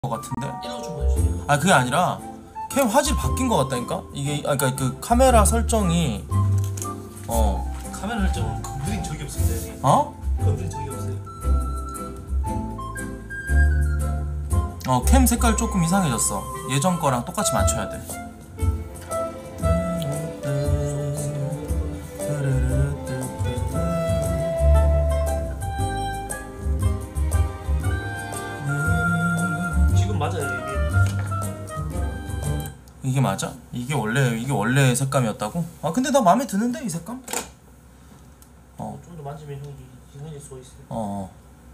것 같은데? 1호 좀 보여주세요. 아 그게 아니라 캠 화질이 바뀐 것 같다니까? 이게 그러니까 그 카메라 설정이 카메라 설정은 건드린 적이 없습니다 형님. 건드린 적이 없어요. 캠 색깔 조금 이상해졌어. 예전 거랑 똑같이 맞춰야 돼. 지금 맞아요 이게 맞아? 이게 원래 색감이었다고? 아 근데 나 마음에 드는데 이 색감? 좀 더 만지면 형이 이상해질 수가 있어요.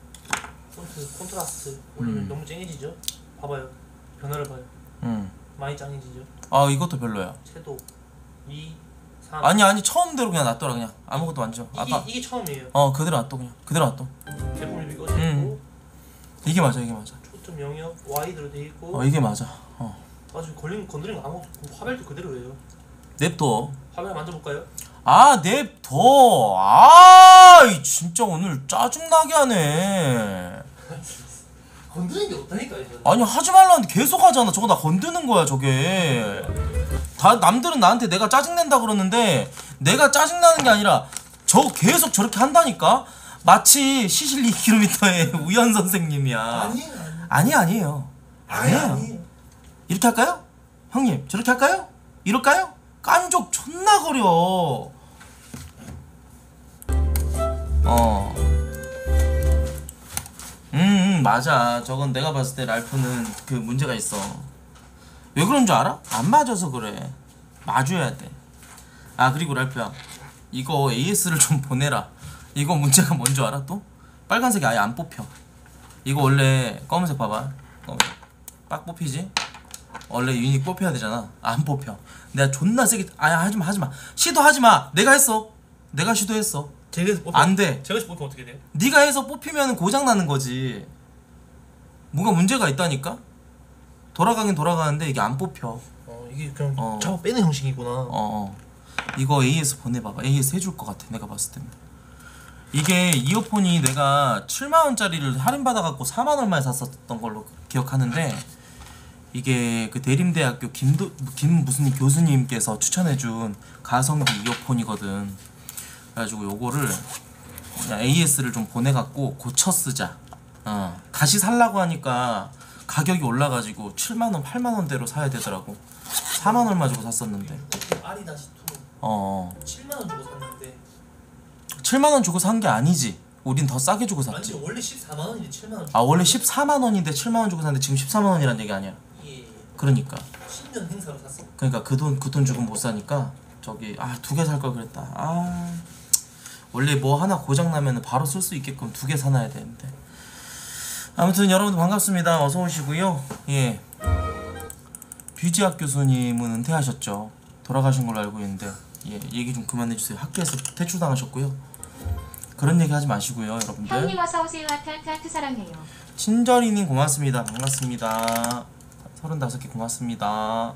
콘트라스트 올리면 너무 쨍해지죠? 봐봐요. 변화를 봐요. 많이 짱해지죠? 아 이것도 별로야. 채도 2, 3 아니 처음대로 그냥 놔둬라. 그냥 아무것도 만져. 이게 처음이에요. 그대로 놔둬. 그냥 그대로 놔둬. 제품 리뷰 꺼져있고 이게 맞아. 초점 영역 와이드로 돼있고 이게 맞아. 아주 건드린 거 아무것도 없고 화벨도 그대로예요. 냅둬. 화벨 만져볼까요? 냅둬. 진짜 오늘 짜증나게 하네. 건드린 게 없다니까요 저는. 아니 하지 말라는데 계속 하잖아. 저거 나 건드는 거야 저게. 다 남들은 나한테 내가 짜증낸다 그러는데 내가 짜증나는 게 아니라 저 계속 저렇게 한다니까. 마치 시실 2km의 우연 선생님이야. 아니에요. 이렇게 할까요? 형님 저렇게 할까요? 이럴까요? 깐족 존나 거려. 맞아. 저건 내가 봤을 때 랄프는 그 문제가 있어. 왜 그런 줄 알아? 안 맞아서 그래. 맞줘야 돼. 그리고 랄프야 이거 AS를 좀 보내라. 이거 문제가 뭔 줄 알아 또? 빨간색이 아예 안 뽑혀. 이거 원래 검은색 봐봐. 검은색 빡 뽑히지? 원래 유닛 뽑혀야 되잖아. 안 뽑혀. 내가 존나 세게 하지마 시도하지마. 내가 했어. 내가 시도했어. 제가 해서 뽑히면 안 돼. 제가 해서 뽑히면 어떻게 돼요? 네가 해서 뽑히면 고장 나는 거지. 뭐가 문제가 있다니까? 돌아가긴 돌아가는데 이게 안 뽑혀. 이게 그냥 잡아 빼는 형식이구나. 이거 AS 보내봐봐. AS 해줄 것 같아 내가 봤을 때는. 이게 이어폰이 내가 7만원짜리를 할인받아갖고 4만 얼마에 샀었던 걸로 기억하는데 이게 그 대림대학교 김 무슨 교수님께서 추천해준 가성비 이어폰이거든. 그래가지고 요거를 그냥 AS를 좀 보내갖고 고쳐 쓰자. 다시 살라고 하니까 가격이 올라가지고 7만원 8만원대로 사야 되더라고. 4만 얼마 주고 샀었는데 아리다시2 7만원 주고 샀는데 7만원 주고 산 게 아니지. 우린 더 싸게 주고 샀지. 아니 원래 14만원인데 7만원 원래 14만원인데 7만원 주고 샀는데 지금 14만원이란 얘기 아니야. 그러니까 10년 행사로 샀어. 그러니까 그 돈 주고 못 사니까 저기 2개 살 걸 그랬다. 원래 뭐 하나 고장 나면 바로 쓸 수 있게끔 2개 사놔야 되는데. 아무튼 여러분들 반갑습니다. 어서 오시고요. 예. 뷰지학 교수님은 은퇴하셨죠. 돌아가신 걸로 알고 있는데 얘기 좀 그만해 주세요. 학교에서 퇴출당하셨고요. 그런 얘기 하지 마시고요, 여러분들. 형님 어서 오세요. 하트 사랑해요. 친절이님 고맙습니다. 반갑습니다. 35개 고맙습니다.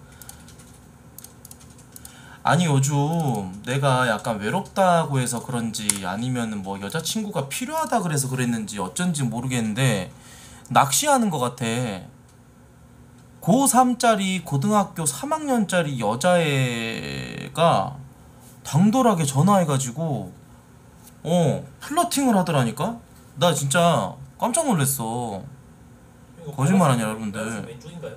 아니 요즘 내가 약간 외롭다고 해서 그런지 아니면은 뭐 여자친구가 필요하다 그래서 그랬는지 어쩐지 모르겠는데 낚시하는 것 같아. 고3짜리 고등학교 3학년짜리 여자애가 당돌하게 전화해가지고 플러팅을 하더라니까? 나 진짜 깜짝 놀랐어. 거짓말 아니야 여러분들. 빨간색이 왼쪽인가요?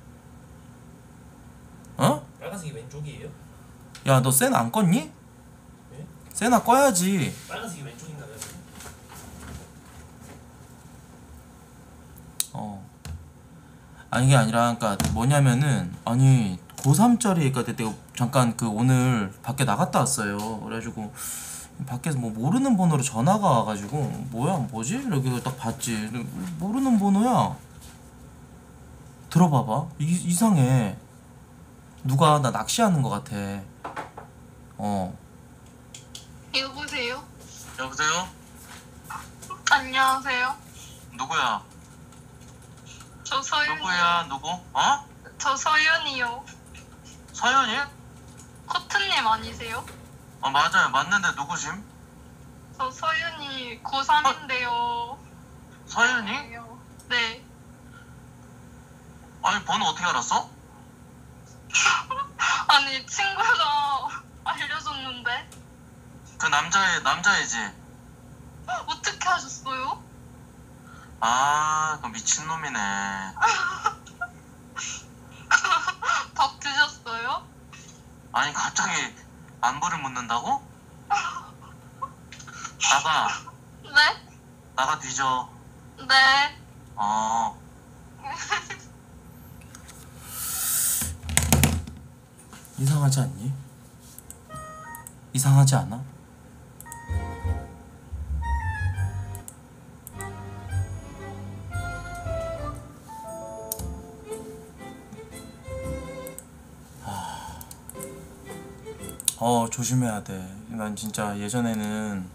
빨간색이 왼쪽이에요? 야 너 세나 안 껐니? 네? 세나 꺼야지. 빨간색이 왼쪽인가요? 아니 이게 아니라 그니까 뭐냐면은 고3짜리 그러니까 내가 잠깐 오늘 밖에 나갔다 왔어요. 그래가지고 밖에서 뭐 모르는 번호로 전화가 와가지고 뭐지? 이렇게 딱 봤지. 모르는 번호야. 들어봐봐. 이상해. 누가 나 낚시하는 것 같아. 여보세요? 여보세요? 안녕하세요. 누구야? 저 서윤. 누구야? 누구? 저 서윤이요. 서윤이? 커튼님 아니세요? 맞아요. 맞는데 누구심? 저 서윤이 고3인데요. 서윤이? 네. 아니 번호 어떻게 알았어? 아니 친구가 알려줬는데. 그 남자애지. 어떻게 하셨어요? 아, 그 미친놈이네. 밥 드셨어요? 아니 갑자기 안부를 묻는다고? 네? 나가 뒤져. 네. 어. 이상하지 않니? 이상하지 않아? 조심해야 돼. 난 진짜 예전에는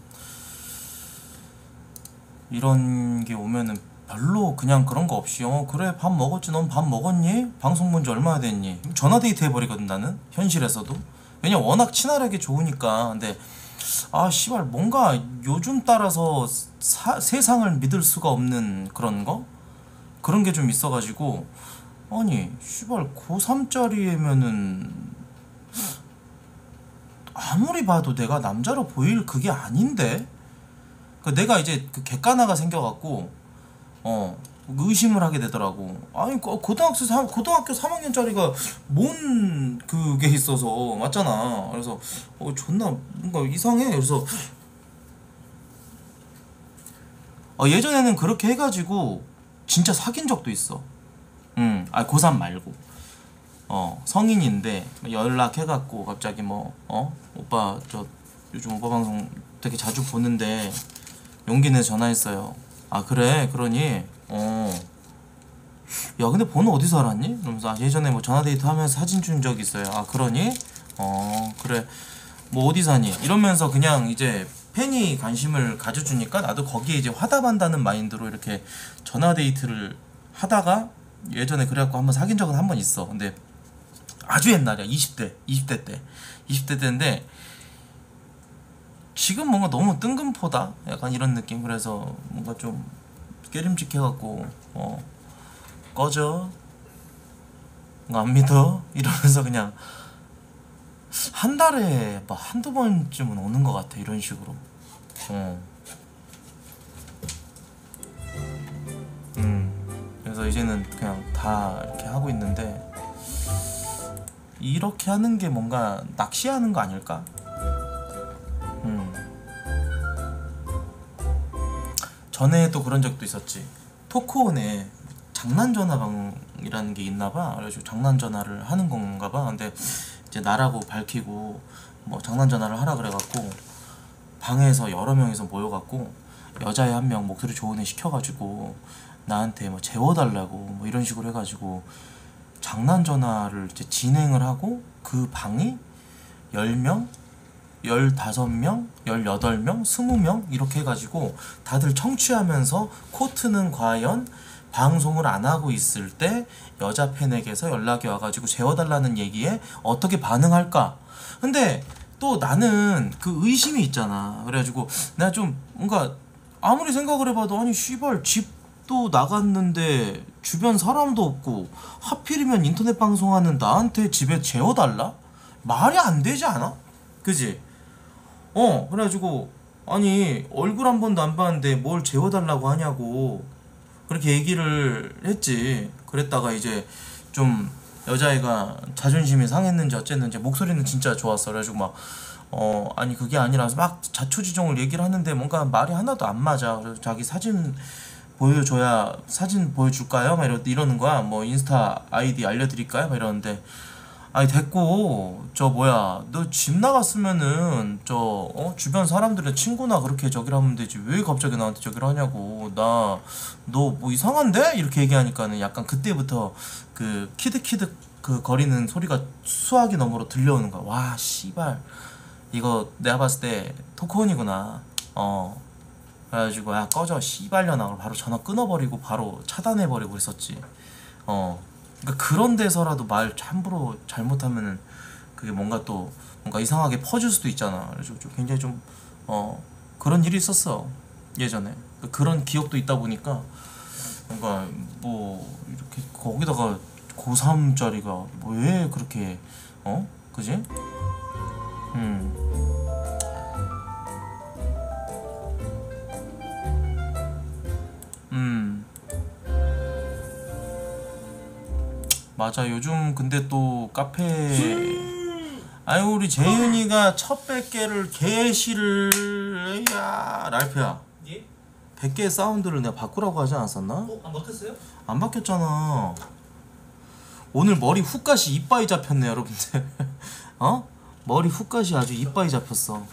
이런 게 오면은 별로 그냥 그런 거 없이 그래 밥 먹었지 넌 밥 먹었니? 방송 본 지 얼마나 됐니? 전화 데이트 해버리거든 나는 현실에서도. 왜냐 워낙 친화력이 좋으니까. 근데 아 씨발 뭔가 요즘 따라서 세상을 믿을 수가 없는 그런 거? 그런 게 좀 있어가지고 아니 씨발 고3짜리면은 아무리 봐도 내가 남자로 보일 그게 아닌데? 내가 이제 그 객관화가 생겨갖고 의심을 하게 되더라고. 아니 고등학교 3학년짜리가 뭔 그게 있어서 맞잖아. 그래서 존나 뭔가 이상해. 그래서 예전에는 그렇게 해가지고 진짜 사귄 적도 있어. 아니 고3 말고 성인인데 연락해갖고 갑자기 오빠 저 요즘 오빠 방송 되게 자주 보는데 용기 내서 전화했어요. 아 그래 그러니 야 근데 번호 어디서 알았니? 그러면서 예전에 뭐 전화데이트 하면서 사진 준 적 있어요. 아 그러니? 그래 뭐 어디 사니? 이러면서 그냥 이제 팬이 관심을 가져주니까 나도 거기에 이제 화답한다는 마인드로 이렇게 전화데이트를 하다가 예전에 그래갖고 한번 사귄 적은 한 번 있어. 근데 아주 옛날이야. 20대 때인데 지금 뭔가 너무 뜬금포다 약간 이런 느낌. 그래서 뭔가 좀 깨림직해갖고 꺼져 안 믿어 이러면서 그냥 한 달에 막 한두 번쯤은 오는 것 같아 이런 식으로. 그래서 이제는 그냥 다 이렇게 하고 있는데 이렇게 하는 게 뭔가 낚시하는 거 아닐까? 전에 또 그런 적도 있었지. 토크온에 장난전화방이라는 게 있나봐. 그래가지고 장난전화를 하는 건가봐. 근데 이제 나라고 밝히고 뭐 장난전화를 하라 그래갖고 방에서 여러 명이서 모여갖고 여자애 한 명 목소리 좋은 애 시켜가지고 나한테 뭐 재워달라고 뭐 이런 식으로 해가지고 장난전화를 이제 진행을 하고 그 방이 10명, 15명, 18명, 20명 이렇게 해가지고 다들 청취하면서 코트는 과연 방송을 안 하고 있을 때 여자 팬에게서 연락이 와가지고 재워달라는 얘기에 어떻게 반응할까? 근데 또 나는 그 의심이 있잖아. 그래가지고 내가 좀 뭔가 아무리 생각을 해봐도 아니 씨발 집도 나갔는데 주변 사람도 없고 하필이면 인터넷 방송하는 나한테 집에 재워달라? 말이 안 되지 않아? 그지? 그래가지고 아니 얼굴 한 번도 안 봤는데 뭘 재워달라고 하냐고 그렇게 얘기를 했지. 그랬다가 이제 좀 여자애가 자존심이 상했는지 어쨌는지 목소리는 진짜 좋았어. 그래가지고 막 아니 그게 아니라서 막 자초지종을 얘기를 하는데 뭔가 말이 하나도 안 맞아. 그래서 자기 사진 보여줘야 사진 보여줄까요? 막 이러는 거야. 뭐 인스타 아이디 알려드릴까요? 막 이러는데 아니 됐고 저 뭐야 너 집 나갔으면은 주변 사람들의 친구나 그렇게 저기를 하면 되지 왜 갑자기 나한테 저기를 하냐고. 나 너 뭐 이상한데? 이렇게 얘기하니까는 약간 그때부터 그 키득키득 그 거리는 소리가 수화기 너머로 들려오는 거야. 와 씨발 이거 내가 봤을 때 토크온이구나. 그래가지고 야 꺼져 씨발려나 그러고 바로 전화 끊어버리고 바로 차단해버리고 그랬었지. 그러니까 그런 데서라도 말 함부로 잘못하면은 그게 뭔가 또 뭔가 이상하게 퍼질 수도 있잖아. 그래서 좀 굉장히 좀 그런 일이 있었어 예전에. 그런 기억도 있다 보니까 뭔가 뭐 이렇게 거기다가 고3짜리가 왜 그렇게 그지? 맞아. 요즘 근데 또 카페 아유 우리 재윤이가 첫 100개를 개시를 야 랄프야 예? 100개의 사운드를 내가 바꾸라고 하지 않았었나? 안 바뀌었어요? 안 바뀌었잖아. 오늘 머리 훅갓이 이빠이 잡혔네 여러분들. 머리 훅갓이 아주 이빠이 잡혔어.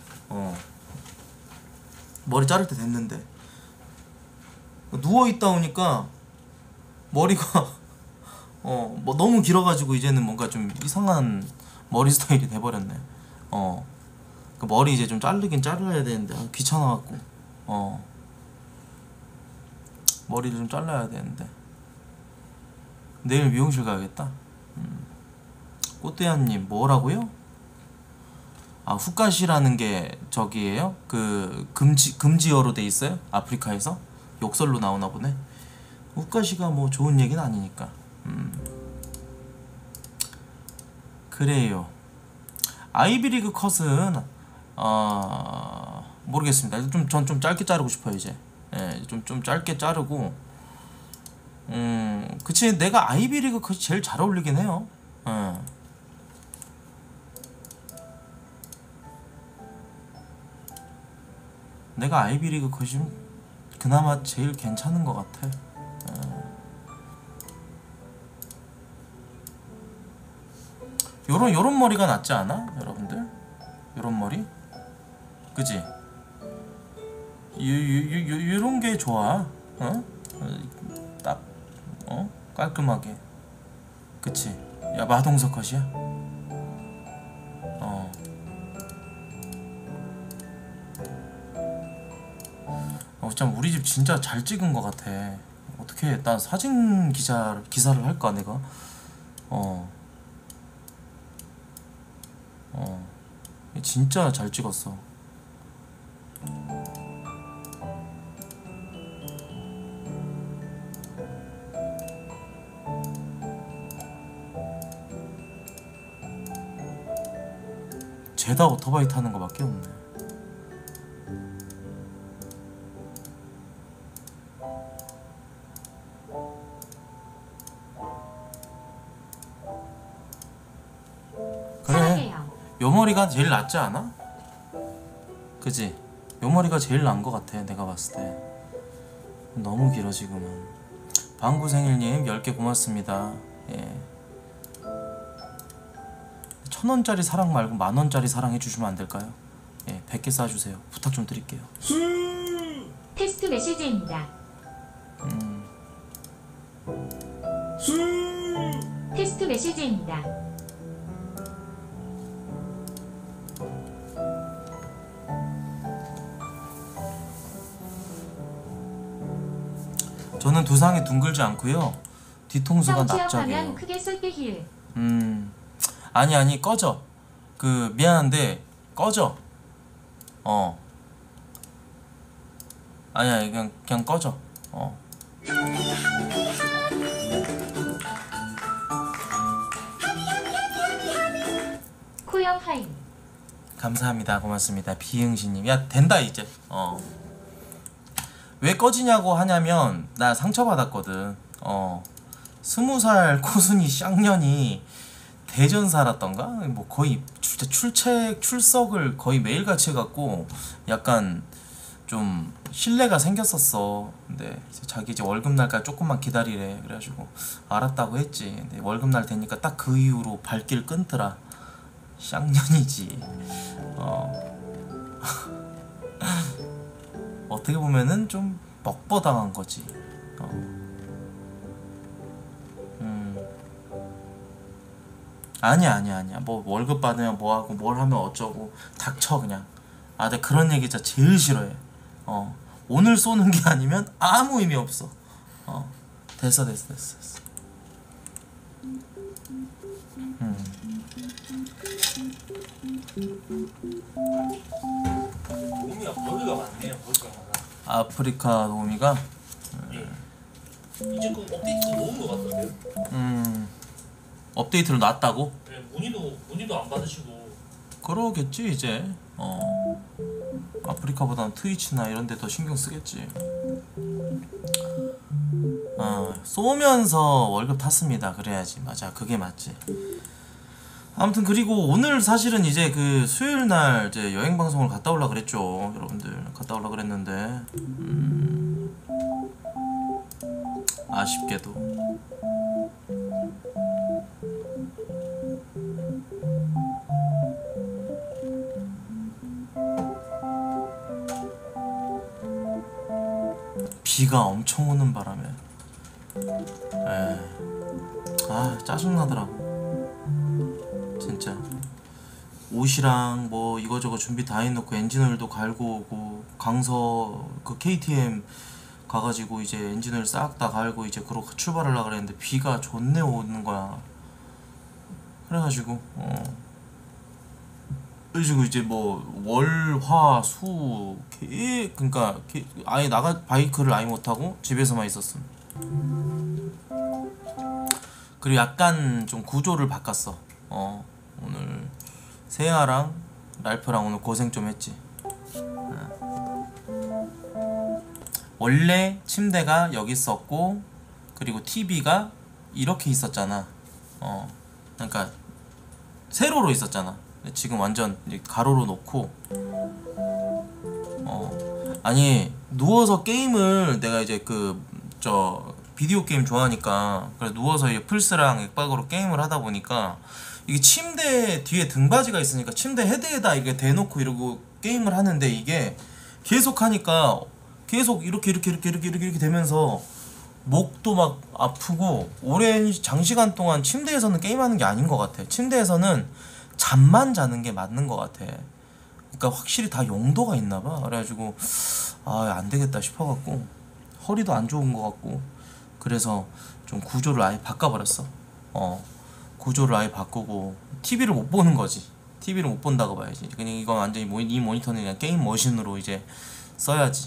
머리 자를 때 됐는데 누워있다 오니까 머리가 뭐 너무 길어가지고 이제는 뭔가 좀 이상한 머리 스타일이 돼버렸네. 그 머리 이제 좀 자르긴 잘라야 되는데 귀찮아갖고 머리를 좀 잘라야 되는데 내일 미용실 가야겠다. 꽃대한님 뭐라고요? 아 훅갓이라는 게 저기예요? 그 금지어로 돼 있어요? 아프리카에서? 욕설로 나오나 보네. 훅갓이가 뭐 좋은 얘기는 아니니까. 그래요. 아이비리그 컷은 모르겠습니다. 전 좀 짧게 자르고 싶어요 이제. 예, 좀 짧게 자르고. 그치 내가 아이비리그 컷이 제일 잘 어울리긴 해요. 예. 내가 아이비리그 컷이 그나마 제일 괜찮은 것 같아. 요런 머리가 낫지 않아? 여러분들? 요런 머리? 그지? 요런 게 좋아. 딱 깔끔하게. 그치? 야 마동석 컷이야? 참 우리 집 진짜 잘 찍은 것 같아. 어떻게 난 사진 기사를 할까 내가? 진짜 잘 찍었어. 죄다 오토바이 타는 거밖에 없네. 요 머리가 제일 낫지 않아? 그지? 요 머리가 제일 나은 것 같아 내가 봤을 때. 너무 길어 지금은. 방구생일님 10개 고맙습니다. 예. 1000원짜리 사랑 말고 10,000원짜리 사랑 해주시면 안 될까요? 예, 100개 쏴주세요. 부탁 좀 드릴게요. 테스트 메시지입니다. 테스트 메시지입니다. 저는 두상이 둥글지 않고요. 뒤통수가 화면 납작해요. 크게 쏠게 힐. 아니 꺼져. 그 미안한데 꺼져. 아니야 그냥 꺼져. 코형 하임. 감사합니다. 고맙습니다. 비응신님. 야 된다 이제. 왜 꺼지냐고 하냐면 나 상처받았거든. 20살 코순이 쌍년이 대전 살았던가? 뭐 거의 진짜 출석을 거의 매일같이 해갖고 약간 좀 신뢰가 생겼었어. 근데 자기 이제 월급날까지 조금만 기다리래. 그래가지고 알았다고 했지. 근데 월급날 되니까 딱 그 이후로 발길 끊더라. 쌍년이지. 어떻게 보면은 좀 먹버당한 거지. 아니야. 뭐 월급 받으면 뭐하고 뭘 하면 어쩌고 닥쳐 그냥. 내가 그런 얘기 진짜 제일 싫어해. 오늘 쏘는 게 아니면 아무 의미 없어. 됐어. 도우미가 버그가 많네요. 버그가 많아. 아프리카 도우미가 예. 이제 그 업데이트 놓은 것 같던데요? 업데이트를 놨다고? 네, 문의도 안 받으시고. 그러겠지 이제. 아프리카보다는 트위치나 이런 데 더 신경 쓰겠지. 쏘면서 월급 탔습니다. 그래야지. 맞아. 그게 맞지. 아무튼 그리고 오늘 사실은 이제 그 수요일 날 이제 여행 방송을 갔다 올라 그랬죠. 여러분들 갔다 올라 그랬는데 아쉽게도 비가 엄청 오는 바람에 짜증나더라고 진짜. 옷이랑 뭐 이거저거 준비 다 해놓고 엔진오일도 갈고 오고 강서 그 KTM 가가지고 이제 엔진오일 싹 다 갈고 이제 그러고 출발하려고 그랬는데 비가 존내 오는 거야. 그래가지고 그래가지고 이제 뭐 월, 화, 수 그러니까 아예 바이크를 아예 못타고 집에서만 있었음. 그리고 약간 좀 구조를 바꿨어. 오늘 세아랑 랄프랑 오늘 고생 좀 했지. 원래 침대가 여기 있었고 그리고 TV가 이렇게 있었잖아. 그러니까 세로로 있었잖아. 지금 완전 가로로 놓고 아니 누워서 게임을 내가 이제 비디오 게임 좋아하니까 그래서 누워서 이제 플스랑 액박으로 게임을 하다 보니까 이게 침대 뒤에 등받이가 있으니까 침대 헤드에다 이게 대놓고 이러고 게임을 하는데 이게 계속 하니까 계속 이렇게 되면서 목도 막 아프고 오랜 장시간 동안 침대에서는 게임하는 게 아닌 것 같아. 침대에서는 잠만 자는 게 맞는 것 같아. 그러니까 확실히 다 용도가 있나 봐. 그래가지고 안 되겠다 싶어갖고 허리도 안 좋은 것 같고 그래서 좀 구조를 아예 바꿔버렸어. 구조를 아예 바꾸고 TV를 못 보는 거지. TV를 못 본다고 봐야지. 그냥 이건 완전히 이 모니터는 그냥 게임 머신으로 이제 써야지.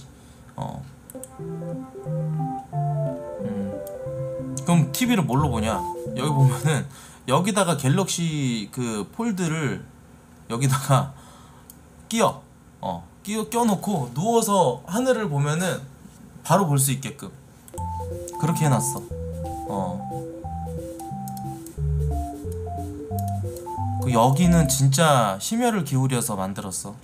그럼 TV를 뭘로 보냐? 여기 보면은 여기다가 갤럭시 그 폴드를 여기다가 껴놓고 누워서 하늘을 보면은 바로 볼 수 있게끔 그렇게 해놨어. 그 여기는 진짜 심혈을 기울여서 만들었어.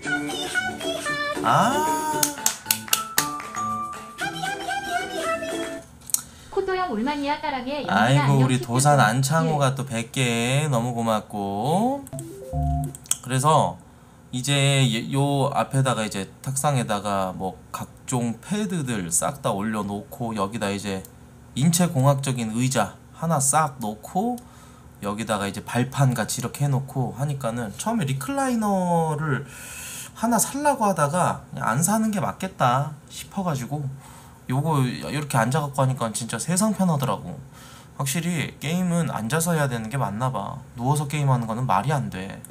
코토형 올마니아 따랑의 영상 아이고 안녕 우리 도산 슈퍼. 안창호가 또 100개 너무 고맙고. 그래서 이제 요 앞에다가 이제 탁상에다가 뭐 각종 패드들 싹 다 올려놓고 여기다 이제 인체공학적인 의자 하나 싹 놓고 여기다가 이제 발판 같이 이렇게 해놓고 하니까는 처음에 리클라이너를 하나 살라고 하다가 그냥 안 사는 게 맞겠다 싶어가지고 요거 이렇게 앉아갖고 하니까 진짜 세상 편하더라고. 확실히 게임은 앉아서 해야 되는 게 맞나봐. 누워서 게임하는 거는 말이 안 돼.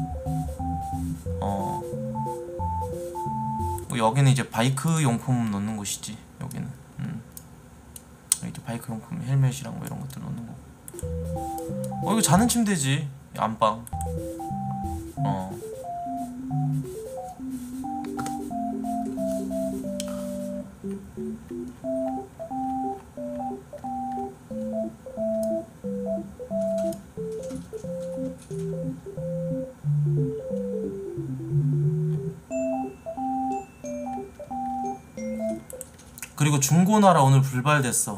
여기는 이제 바이크 용품 놓는 곳이지. 여기는 이제 바이크 용품 헬멧이랑 뭐 이런 것들 놓는 거. 이거 자는 침대지. 안방. 그리고 중고나라 오늘 불발됐어.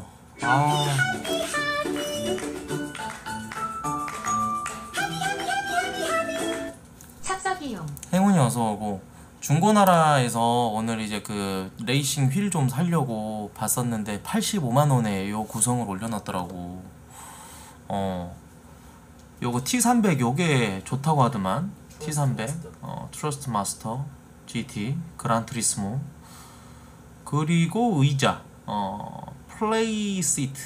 착석이용. 행운이 어서오고. 중고나라에서 오늘 이제 그 레이싱 휠 좀 사려고 봤었는데 85만원에 요 구성을 올려놨더라고. 요거 T300 요게 좋다고 하더만. T300 트러스트 마스터 GT 그란투리스모. 그리고 의자 플레이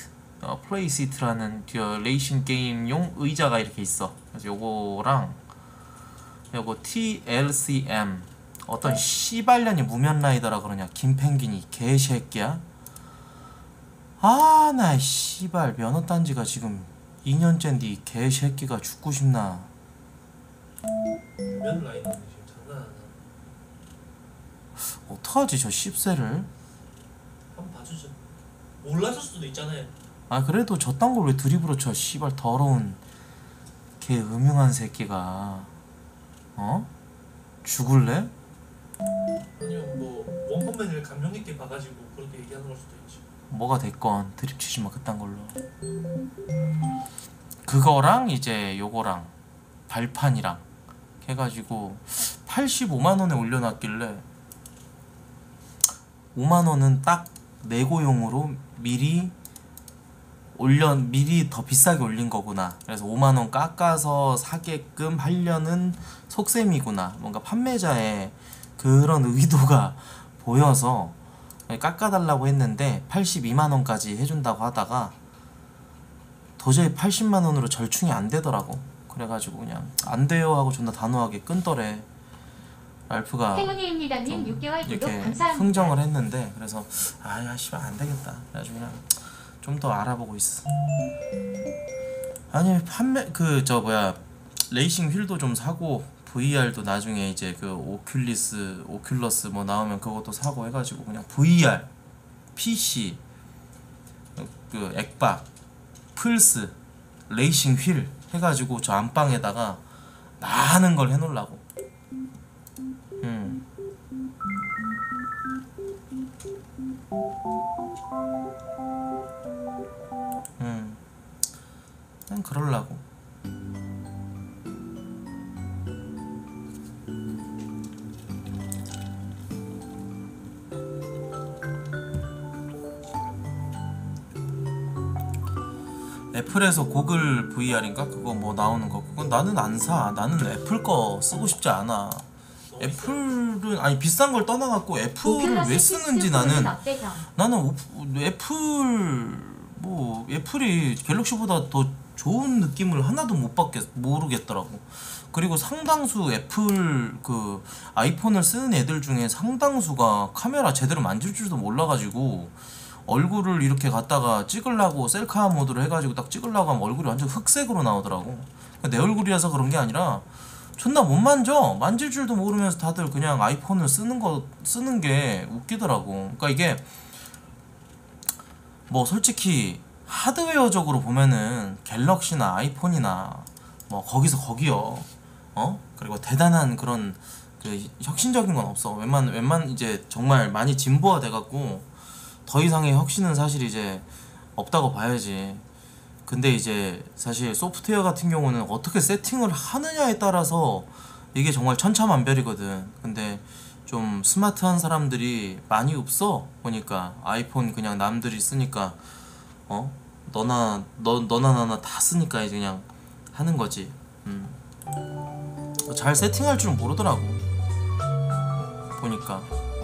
시트라는 레이싱 게임용 의자가 이렇게 있어. 그래서 요거랑 요거 TLCM 어떤 씨발년이 무면라이더라 그러냐. 김펭귄이 개새끼야. 나 씨발 면허 딴지가 지금 2년째인데 이 개새끼가 죽고 싶나. 면 라인은 지금 장난 아니야. 어떡하지 저 씹새를. 한번 봐주죠. 몰랐을 수도 있잖아요. 아 그래도 저딴 걸 왜 드립으로 쳐. 씨발 더러운 개 음흉한 새끼가. 어? 죽을래? 아니면 뭐 원펀맨을 감명 깊게 봐가지고 그렇게 얘기하는 걸 수도 있지. 뭐가 됐건 드립 치지 마 그딴 걸로. 그거랑 이제 요거랑 발판이랑 해가지고 85만 원에 올려놨길래 5만 원은 딱 내고용으로 미리 더 비싸게 올린 거구나. 그래서 5만 원 깎아서 사게끔 하려는 속셈이구나. 뭔가 판매자의 그런 의도가 보여서 깎아달라고 했는데 82만 원까지 해준다고 하다가 도저히 80만 원으로 절충이 안 되더라고. 그래가지고 그냥 안 돼요 하고 존나 단호하게 끊더래. 랄프가 행운이입니다님 좀 6개월 구독 이렇게 감사합니다. 흥정을 했는데 그래서 아야 씨발 안 되겠다. 그래가지고 그냥 좀 더 알아보고 있어. 아니 판매 그 저 뭐야 레이싱 휠도 좀 사고 VR도 나중에 이제 그 오큘러스 뭐 나오면 그것도 사고 해가지고 그냥 VR, PC, 그 액박, 플스, 레이싱 휠 해가지고 저 안방에다가 많은 걸 해놓으려고. 그냥 그럴라고. 애플에서 고글 VR인가 그거 뭐 나오는 거 그건 나는 안 사. 나는 애플 거 쓰고 싶지 않아. 애플은 아니 비싼 걸 떠나갖고 애플을 왜 쓰는지 나는 애플이 갤럭시보다 더 좋은 느낌을 하나도 모르겠더라고. 그리고 상당수 애플 그 아이폰을 쓰는 애들 중에 상당수가 카메라 제대로 만질 줄도 몰라가지고 얼굴을 이렇게 갖다가 찍으려고 셀카 모드로 해가지고 딱 찍으려고 하면 얼굴이 완전 흑색으로 나오더라고. 내 얼굴이라서 그런 게 아니라 존나 못 만져. 만질 줄도 모르면서 다들 그냥 아이폰을 쓰는 게 웃기더라고. 그러니까 이게 뭐 솔직히 하드웨어적으로 보면은 갤럭시나 아이폰이나 뭐 거기서 거기요. 그리고 대단한 그런 그 혁신적인 건 없어. 웬만 이제 정말 많이 진보화 돼갖고 더 이상의 혁신은 사실 이제 없다고 봐야지. 근데 이제 사실 소프트웨어 같은 경우는 어떻게 세팅을 하느냐에 따라서 이게 정말 천차만별이거든. 근데 좀 스마트한 사람들이 많이 없어. 보니까 아이폰 그냥 남들이 쓰니까 너나 나나 다 쓰니까 이제 그냥 하는 거지. 잘 세팅할 줄은 모르더라고 보니까.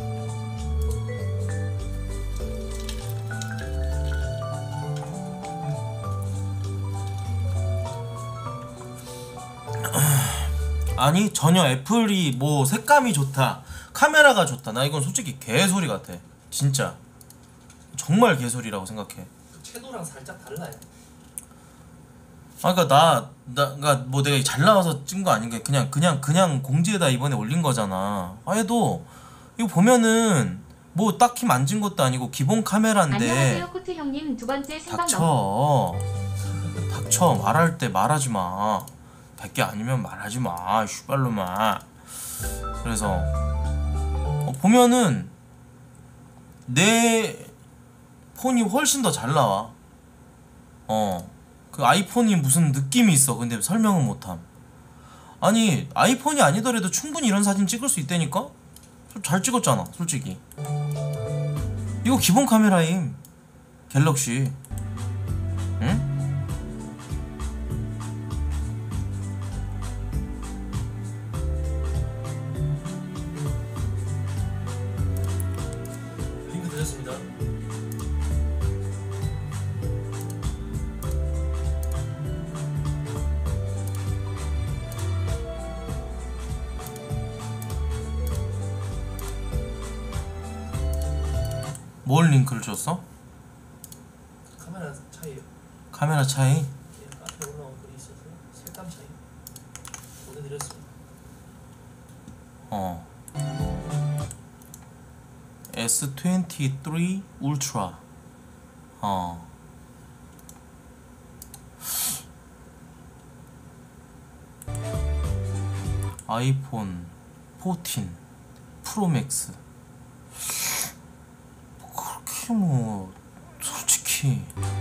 아니 전혀 애플이 뭐 색감이 좋다 카메라가 좋다 나 이건 솔직히 개소리 같아. 진짜 정말 개소리라고 생각해. 채도랑 살짝 달라요. 아 그니까 그니까 뭐 내가 잘 나와서 찍은 거 아닌가. 그냥 공지에다 이번에 올린 거잖아. 아예도 이거 보면은 뭐 딱히 만진 것도 아니고 기본 카메라인데. 안녕하세요 코트 형님 두 번째 생방 닥쳐 말할 때 말하지 마. 100개 아니면 말하지 마 슈발로마. 그래서 보면은 내 폰이 훨씬 더 잘 나와. 그 아이폰이 무슨 느낌이 있어. 근데 설명은 못함. 아니 아이폰이 아니더라도 충분히 이런 사진 찍을 수 있다니까? 잘 찍었잖아 솔직히. 이거 기본 카메라임 갤럭시. 응? 링크 드렸습니다. 뭘 링크를 줬어? 카메라 차이요. 카메라 차이? 약간 이랬어요. S23 울트라. 아이폰 14 프로맥스. 그렇게 뭐 솔직히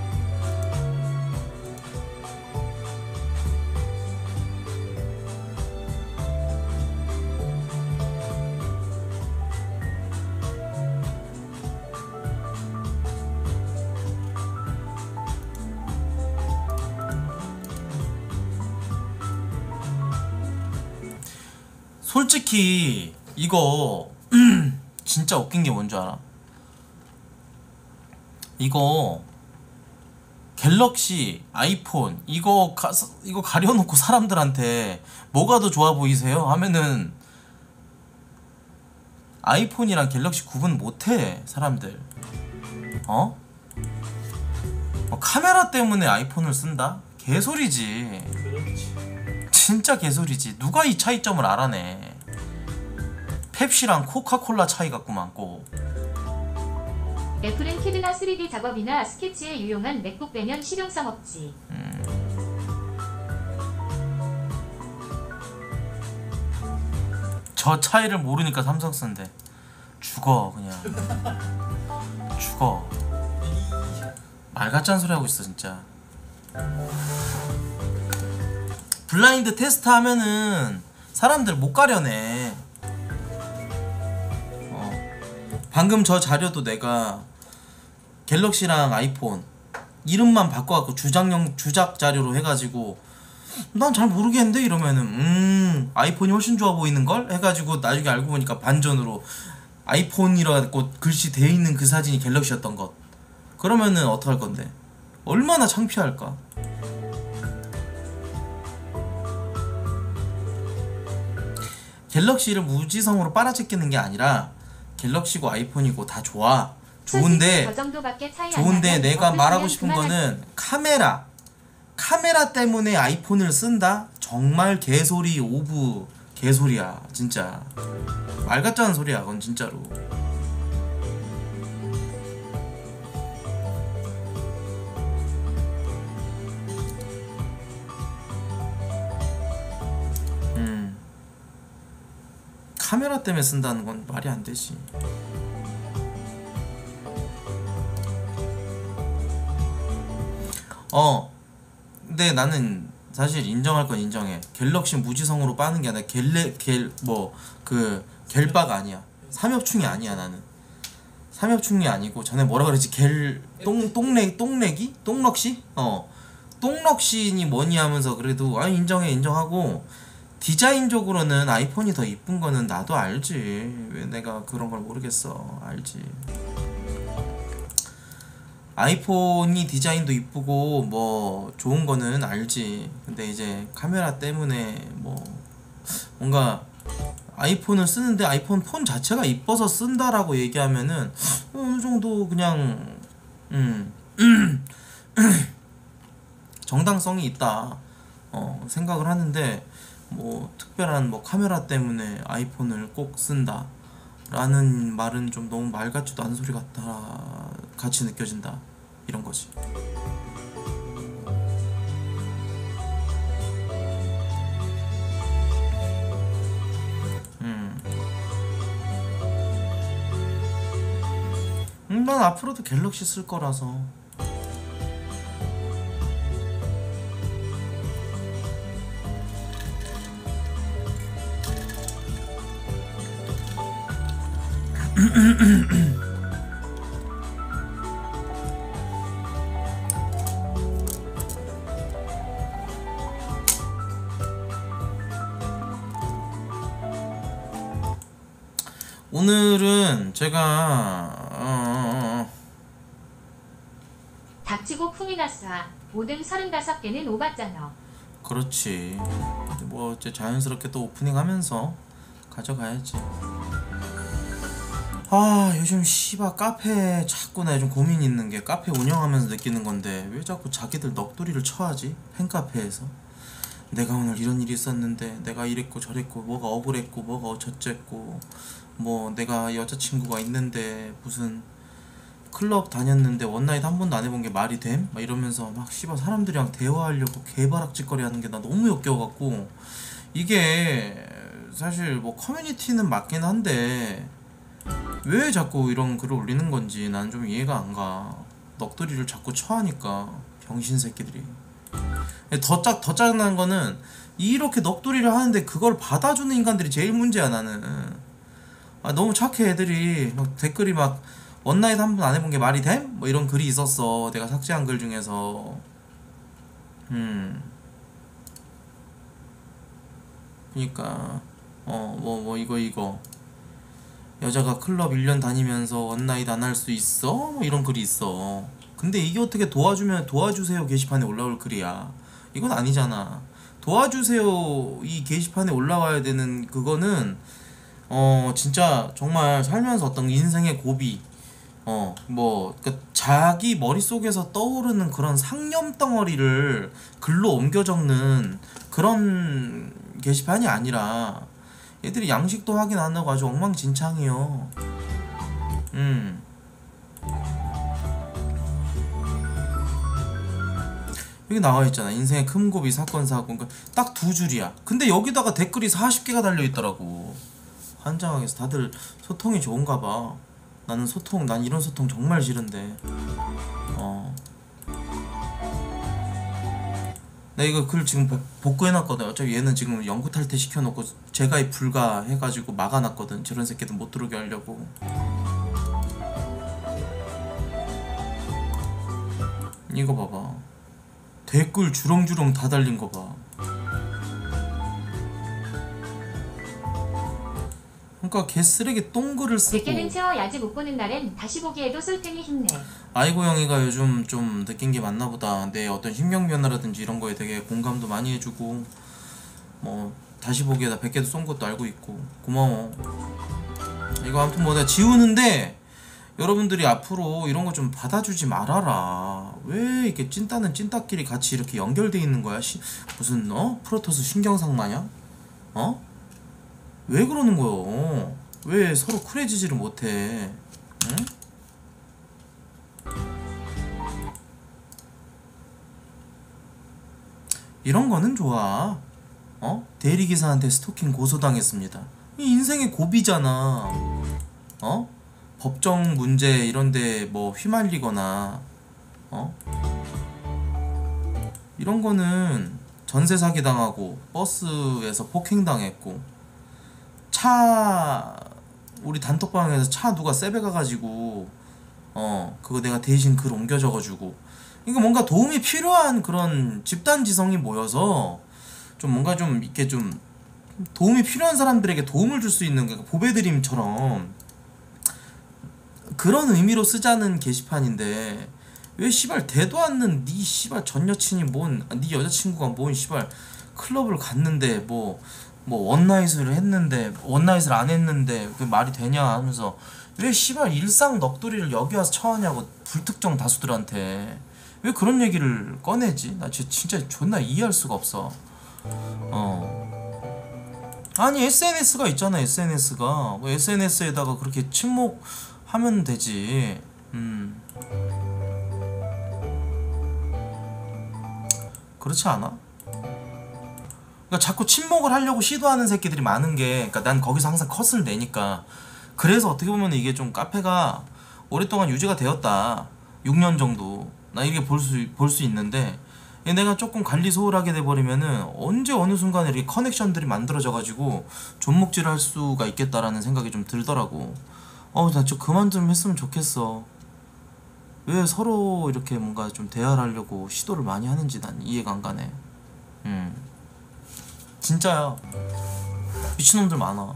솔직히 이거 진짜 웃긴 게 뭔지 알아? 이거 갤럭시, 아이폰 이거 가려놓고 사람들한테 뭐가 더 좋아 보이세요? 하면은 아이폰이랑 갤럭시 구분 못해 사람들. 카메라 때문에 아이폰을 쓴다? 개소리지. 그렇지. 진짜 개소리지. 누가 이 차이점을 알아내. 펩시랑 코카콜라 차이 같구만 꼭. 애플은 캐드나 3D 작업이나 스케치에 유용한 맥북 빼면 실용성 없지. 저 차이를 모르니까 삼성 쓴대. 죽어 그냥. 죽어. 말 같지 않은 소리 하고 있어 진짜. 블라인드 테스트 하면은 사람들 못 가려내. 방금 저 자료도 내가 갤럭시랑 아이폰 이름만 바꿔갖고 주작 자료로 해가지고 난 잘 모르겠는데 이러면은 아이폰이 훨씬 좋아 보이는걸? 해가지고 나중에 알고 보니까 반전으로 아이폰이라고 글씨 돼 있는 그 사진이 갤럭시였던 것. 그러면은 어떡할 건데? 얼마나 창피할까? 갤럭시를 무지성으로 빨아제끼는 게 아니라 갤럭시고 아이폰이고 다 좋아. 좋은데 저 정도밖에 차이 안 좋은데 나면 내가 어플 말하고 쓰면 싶은 그만하지. 거는 카메라 때문에 아이폰을 쓴다? 정말 개소리 오브 개소리야 진짜. 말 같지 않은 소리야 그건 진짜로. 카메라 때문에 쓴다는 건 말이 안 되지. 근데 나는 사실 인정할 건 인정해. 갤럭시 무지성으로 빠는 게 아니라 갤바가 아니야. 삼엽충이 아니야 나는. 삼엽충이 아니고 전에 뭐라 그랬지? 똥렉이? 똥럭시? 똥럭시니 뭐니 하면서 그래도 인정하고 디자인적으로는 아이폰이 더 이쁜 거는 나도 알지. 왜 내가 그런 걸 모르겠어. 알지. 아이폰이 디자인도 이쁘고 뭐 좋은 거는 알지. 근데 이제 카메라 때문에 뭐 뭔가 아이폰을 쓰는데 아이폰 폰 자체가 이뻐서 쓴다라고 얘기하면은 어느 정도 그냥 정당성이 있다 생각을 하는데, 뭐 특별한 뭐 카메라 때문에 아이폰을 꼭 쓴다 라는 말은 좀 너무 말 같지도 않은 소리 같다 같이 느껴진다 이런 거지. 난 앞으로도 갤럭시 쓸 거라서. 오늘은 제가 닥치고 풍이 났어. 모든 35개는 오봤잖아. 그렇지. 뭐 이제 자연스럽게 또 오프닝 하면서 가져가야지. 요즘 씨발 카페 자꾸 나 요즘 고민 있는 게, 카페 운영하면서 느끼는 건데 왜 자꾸 자기들 넋두리를 쳐하지? 팬카페에서 내가 오늘 이런 일이 있었는데 내가 이랬고 저랬고 뭐가 억울했고 뭐가 어쩌쨌고 뭐 내가 여자친구가 있는데 무슨 클럽 다녔는데 원나잇 한 번도 안 해본 게 말이 됨? 막 이러면서 막 씨발 사람들이랑 대화하려고 개바락짓거리 하는 게 나 너무 역겨워갖고 이게 사실 뭐 커뮤니티는 맞긴 한데 왜 자꾸 이런 글을 올리는 건지 난 좀 이해가 안 가. 넋두리를 자꾸 쳐하니까 병신 새끼들이. 더 짜증난 거는 이렇게 넋두리를 하는데 그걸 받아주는 인간들이 제일 문제야 나는. 아 너무 착해 애들이. 막 댓글이 막 원나잇 한 번 안 해본 게 말이 됨? 뭐 이런 글이 있었어 내가 삭제한 글 중에서. 그니까 뭐 이거 여자가 클럽 1년 다니면서 원나잇 안 할 수 있어? 뭐 이런 글이 있어. 근데 이게 어떻게 도와주세요 게시판에 올라올 글이야. 이건 아니잖아. 도와주세요 이 게시판에 올라와야 되는 그거는 진짜 정말 살면서 어떤 인생의 고비 그러니까 자기 머릿속에서 떠오르는 그런 상념 덩어리를 글로 옮겨 적는 그런 게시판이 아니라 얘들이 양식도 확인 안 하고 아주 엉망진창이요. 여기 나와있잖아. 인생의 큰 고비 사건 사고. 그러니까 딱 두 줄이야. 근데 여기다가 댓글이 40개가 달려있더라고. 환장하겠어. 다들 소통이 좋은가 봐. 난 이런 소통 정말 싫은데. 나 이거 글 지금 복구해놨거든. 어차피 얘는 지금 영구 탈퇴 시켜놓고 재가입 불가 해가지고 막아놨거든. 저런 새끼들 못 들어오게 하려고. 이거 봐봐. 댓글 주렁주렁 다 달린 거 봐. 그러니까 개쓰레기 똥글을 쓰고. 100개는 채워야지 못 보는 날엔 다시 보기에도 솔탱이 힘내. 아이고 형이가 요즘 좀 느낀 게 많나 보다. 내 어떤 신경 변화라든지 이런 거에 되게 공감도 많이 해주고 뭐 다시 보기에다 100개도 쏜 것도 알고 있고 고마워. 이거 아무튼 뭐 내가 지우는데 여러분들이 앞으로 이런 거 좀 받아주지 말아라. 왜 이렇게 찐따는 찐따끼리 같이 이렇게 연결돼 있는 거야? 무슨 프로토스 신경상 마냥? 왜 그러는 거요? 왜 서로 쿨해지지를 못해? 응? 이런 거는 좋아. 대리기사한테 스토킹 고소당했습니다. 이 인생의 고비잖아. 법정 문제 이런데 뭐 휘말리거나 이런 거는 전세 사기 당하고 버스에서 폭행당했고 우리 단톡방에서 차 누가 세배가가지고 그거 내가 대신 글 옮겨 적어주고. 이거 뭔가 도움이 필요한 그런 집단지성이 모여서 좀 뭔가 좀 이렇게 좀 도움이 필요한 사람들에게 도움을 줄 수 있는 그러니까 보배드림처럼 그런 의미로 쓰자는 게시판인데 왜 씨발 대도 않는 네 씨발 전 여친이 네 여자친구가 뭔 씨발 클럽을 갔는데 뭐 원나잇을 했는데 원나잇을 안 했는데 그게 말이 되냐 하면서 왜 씨발 일상 넋두리를 여기 와서 처하냐고. 불특정 다수들한테 왜 그런 얘기를 꺼내지? 나 진짜 존나 이해할 수가 없어. 아니 SNS가 있잖아. SNS가 뭐 SNS에다가 그렇게 침묵하면 되지. 그렇지 않아? 그러니까 자꾸 침묵을 하려고 시도하는 새끼들이 많은 게, 그러니까 난 거기서 항상 컷을 내니까. 그래서 어떻게 보면 이게 좀 카페가 오랫동안 유지가 되었다. 6년 정도. 나 이게 볼 수 있는데 내가 조금 관리 소홀하게 돼버리면은 언제 어느 순간에 이렇게 커넥션들이 만들어져가지고 존목질을 할 수가 있겠다라는 생각이 좀 들더라고. 나 좀 그만 좀 했으면 좋겠어. 왜 서로 이렇게 뭔가 좀 대화를 하려고 시도를 많이 하는지 난 이해가 안 가네. 진짜야. 미친놈들 많아.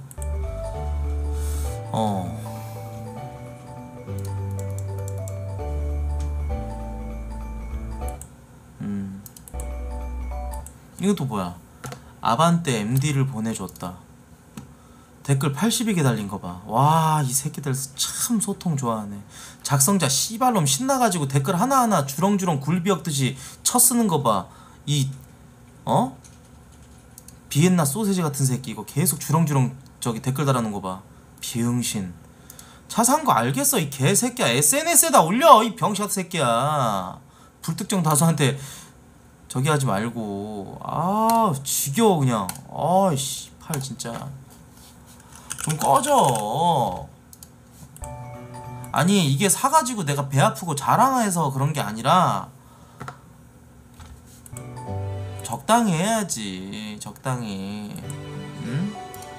이것도 뭐야? 아반떼 MD를 보내줬다. 댓글 82개 달린 거 봐. 와, 이 새끼들 참 소통 좋아하네. 작성자 씨발놈 신나가지고 댓글 하나하나 주렁주렁 굴비역듯이 쳐 쓰는 거 봐. 비엔나 소세지 같은 새끼 이거 계속 주렁주렁 저기 댓글 달아놓은 거 봐. 비응신. 차 산 거 알겠어 이 개새끼야. SNS에다 올려 이 병샷 새끼야. 불특정 다수한테 저기 하지 말고. 아 지겨워 그냥. 아이씨 팔 진짜 좀 꺼져. 아니 이게 사가지고 내가 배 아프고 자랑해서 그런 게 아니라 적당히 해야지. 적당히. 응?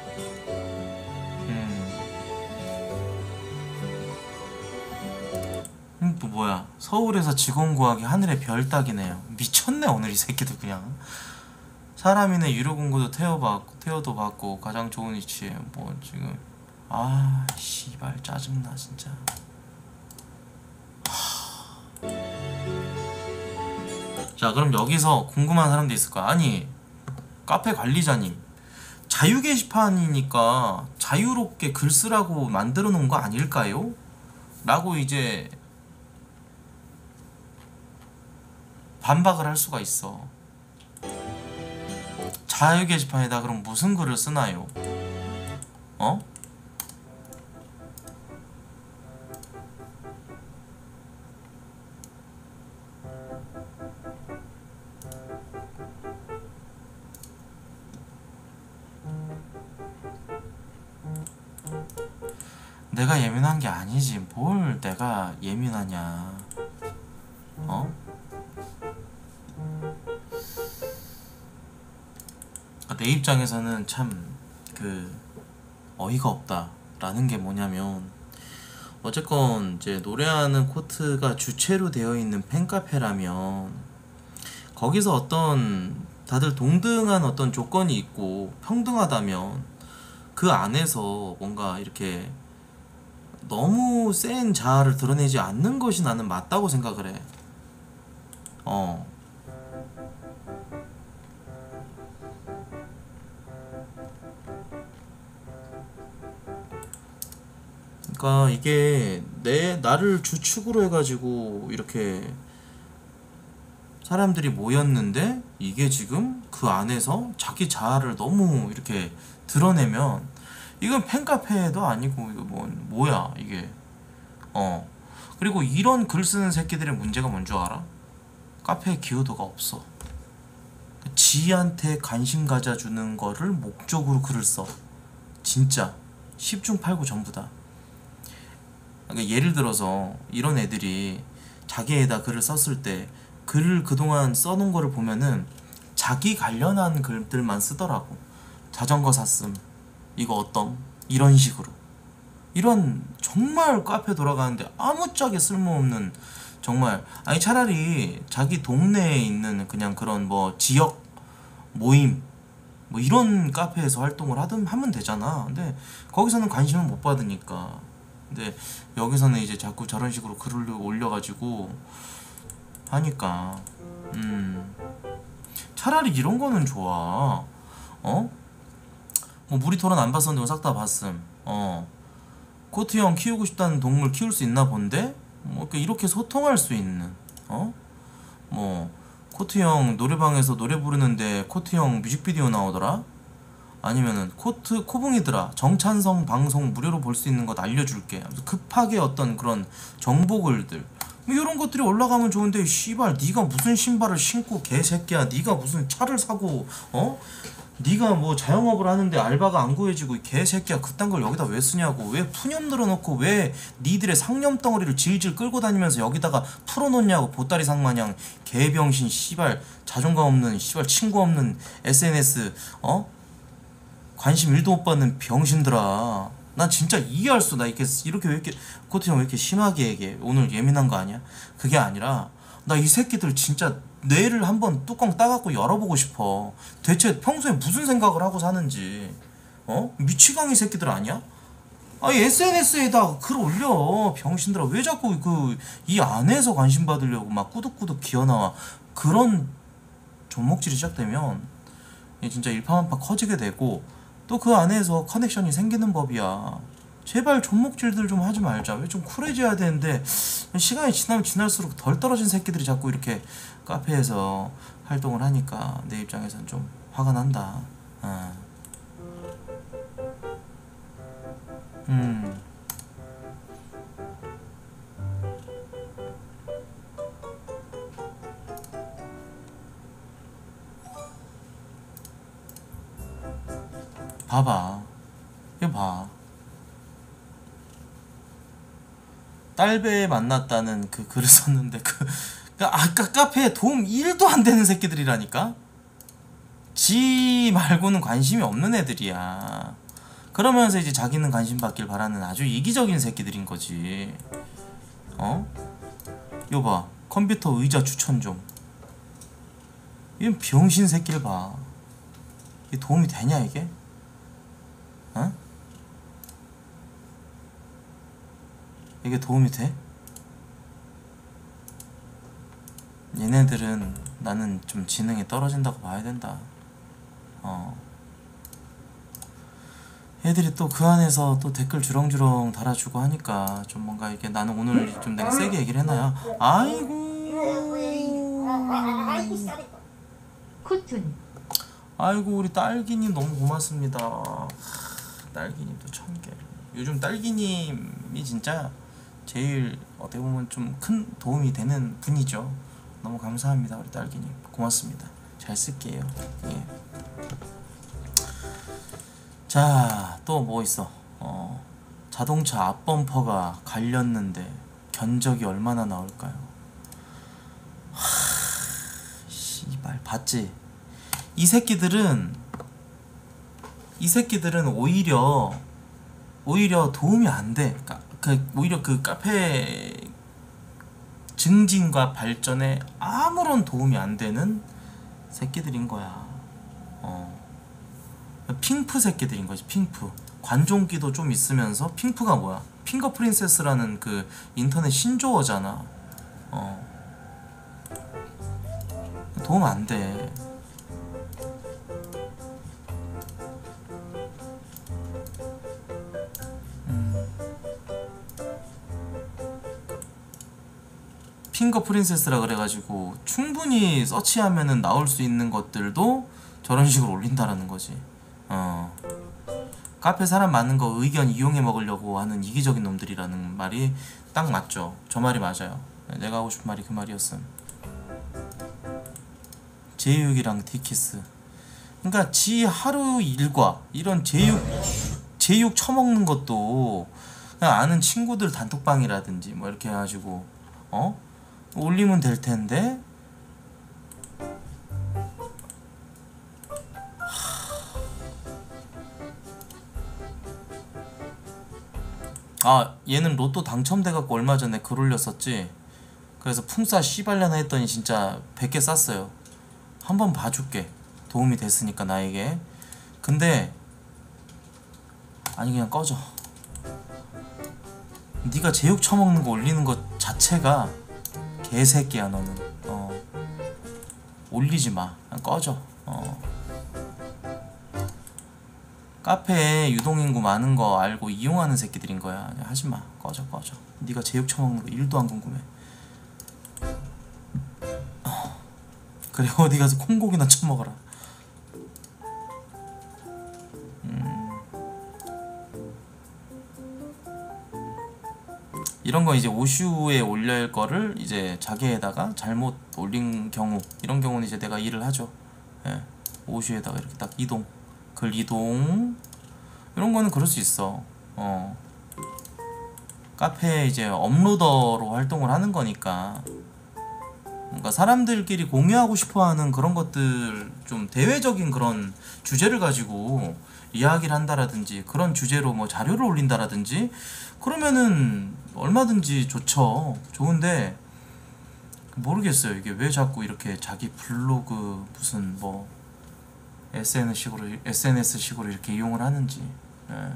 또 뭐야 서울에서 직원 구하기 하늘의 별 따기네요. 미쳤네 오늘 이 새끼들 그냥. 사람이네 유료 공고도 태워도 받고 가장 좋은 위치에 뭐 지금. 아 씨발 짜증나 진짜. 자 그럼 여기서 궁금한 사람도 있을 거야. 아니 카페 관리자님 자유 게시판이니까 자유롭게 글 쓰라고 만들어 놓은 거 아닐까요? 라고 이제 반박을 할 수가 있어. 자유 게시판에다 그럼 무슨 글을 쓰나요? 어? 내가 예민한 게 아니지 뭘 내가 예민하냐. 어? 내 입장에서는 참 어이가 없다라는 게 뭐냐면 어쨌건 이제 노래하는 코트가 주체로 되어 있는 팬카페라면 거기서 어떤 다들 동등한 어떤 조건이 있고 평등하다면 그 안에서 뭔가 이렇게 너무 센 자아를 드러내지 않는 것이 나는 맞다고 생각을 해. 그러니까 이게 나를 주축으로 해가지고 이렇게 사람들이 모였는데 이게 지금 그 안에서 자기 자아를 너무 이렇게 드러내면 이건 팬카페도 아니고 이거 뭐야 이게. 그리고 이런 글 쓰는 새끼들의 문제가 뭔 줄 알아? 카페에 기여도가 없어. 지한테 관심 가져주는 거를 목적으로 글을 써. 진짜 10중 8구 전부 다. 그러니까 예를 들어서 이런 애들이 자기에다 글을 썼을 때 글을 그동안 써놓은 거를 보면은 자기 관련한 글들만 쓰더라고. 자전거 샀음 이거 어떤 이런 식으로. 이런 정말 카페 돌아가는데 아무짝에 쓸모없는 정말. 아니 차라리 자기 동네에 있는 그냥 그런 뭐 지역 모임 뭐 이런 카페에서 활동을 하면 되잖아. 근데 거기서는 관심을 못 받으니까. 근데 여기서는 이제 자꾸 저런 식으로 글을 올려가지고 하니까 차라리 이런 거는 좋아. 뭐 무리 토론 안 봤었는데 싹 다 봤음. 코트 형 키우고 싶다는 동물 키울 수 있나 본데? 뭐 이렇게 소통할 수 있는. 뭐 코트 형 노래방에서 노래 부르는데 코트 형 뮤직비디오 나오더라? 아니면은 코붕이들아 정찬성 방송 무료로 볼 수 있는 것 알려줄게. 급하게 어떤 그런 정보글들 뭐 이런 것들이 올라가면 좋은데 씨발 네가 무슨 신발을 신고 개새끼야. 네가 무슨 차를 사고 네가 뭐 자영업을 하는데 알바가 안 구해지고 이 개새끼야. 그딴 걸 여기다 왜 쓰냐고. 왜 푸념 늘어놓고 왜 니들의 상념 덩어리를 질질 끌고 다니면서 여기다가 풀어놓냐고. 보따리 상마냥 개병신 씨발 자존감 없는 씨발 친구 없는 SNS 관심 1도 못 받는 병신들아. 난 진짜 이해할 수. 나 이렇게 왜 이렇게 코트 형 왜 이렇게 심하게 얘기해. 오늘 예민한 거 아니야? 그게 아니라 나 이 새끼들 진짜 뇌를 한번 뚜껑 따갖고 열어보고 싶어. 대체 평소에 무슨 생각을 하고 사는지. 미치광이 새끼들 아니야? 아니 SNS에다 글 올려. 병신들아. 왜 자꾸 이 안에서 관심 받으려고 막 꾸덕꾸덕 기어나와. 그런 존목질이 시작되면 진짜 일파만파 커지게 되고 또 그 안에서 커넥션이 생기는 법이야. 제발 존목질들 좀 하지 말자. 왜 좀 쿨해져야 되는데 시간이 지나면 지날수록 덜 떨어진 새끼들이 자꾸 이렇게 카페에서 활동을 하니까 내 입장에선 좀 화가 난다. 어. 봐봐. 이거 봐. 딸배 만났다는 그 글을 썼는데 아까 카페에 도움 1도 안 되는 새끼들이라니까? 지 말고는 관심이 없는 애들이야. 그러면서 이제 자기는 관심 받길 바라는 아주 이기적인 새끼들인 거지. 어? 이거 봐. 컴퓨터 의자 추천 좀. 이건 병신 새끼를 봐. 이게 도움이 되냐 이게? 어? 이게 도움이 돼? 얘네들은 나는 좀 지능이 떨어진다고 봐야 된다. 애들이 또 그 안에서 또 댓글 주렁주렁 달아주고 하니까 좀 뭔가 이게 나는 오늘 좀 내가 세게 얘기를 해놔야 코툰. 아이고 우리 딸기님 너무 고맙습니다. 딸기님도 1000개. 요즘 딸기님이 진짜 제일 어떻게 보면 좀 큰 도움이 되는 분이죠. 너무 감사합니다 우리 딸기님. 고맙습니다. 잘 쓸게요. 예. 자, 또 뭐 있어? 자동차 앞범퍼가 갈렸는데 견적이 얼마나 나올까요? 씨발 봤지? 이 새끼들은 오히려 도움이 안 돼. 오히려 그 카페 증진과 발전에 아무런 도움이 안 되는 새끼들인 거야. 핑프 새끼들인 거지. 핑프. 관종기도 좀 있으면서 핑프가 뭐야? 핑거 프린세스라는 그 인터넷 신조어잖아. 도움 안 돼. 핑거 프린세스라 그래가지고 충분히 서치하면은 나올 수 있는 것들도 저런 식으로 올린다라는 거지. 카페 사람 많은 거 의견 이용해 먹으려고 하는 이기적인 놈들이라는 말이 딱 맞죠. 저 말이 맞아요. 내가 하고 싶은 말이 그 말이었음. 제육이랑 디키스. 그러니까 지 하루 일과 이런 제육 처먹는 것도 그냥 아는 친구들 단톡방이라든지 뭐 이렇게 해가지고 올리면 될 텐데. 아 얘는 로또 당첨돼갖고 얼마 전에 글 올렸었지. 그래서 풍사 씨발려나 했더니 진짜 100개 쌌어요. 한번 봐줄게. 도움이 됐으니까 나에게. 근데 아니 그냥 꺼져. 네가 제육 처먹는 거 올리는 것 자체가 개새끼야 너는. 올리지 마. 그냥 꺼져. 카페에 유동인구 많은 거 알고 이용하는 새끼들인 거야. 하지 마. 꺼져. 네가 제육 처먹는 거 1도 안 궁금해. 그래 어디 가서 콩고기나 처먹어라. 이런 거 이제 오슈에 올릴 거를 이제 자기에다가 잘못 올린 경우, 이런 경우는 이제 내가 일을 하죠. 예. 오슈에다가 이렇게 딱 이동, 글 이동, 이런 거는 그럴 수 있어. 카페에 이제 업로더로 활동을 하는 거니까 뭔가 사람들끼리 공유하고 싶어하는 그런 것들, 좀 대외적인 그런 주제를 가지고 이야기를 한다라든지 그런 주제로 뭐 자료를 올린다라든지 그러면은 얼마든지 좋죠. 좋은데 모르겠어요. 이게 왜 자꾸 이렇게 자기 블로그 무슨 뭐 SNS식으로 이렇게 이용을 하는지. 예.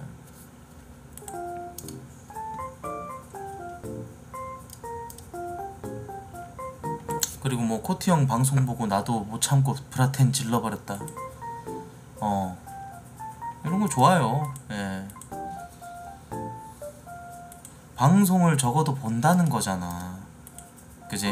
그리고 뭐 코트 형 방송 보고 나도 못 참고 브라텐 질러버렸다. 이런 거 좋아요. 예. 방송을 적어도 본다는 거잖아. 그지?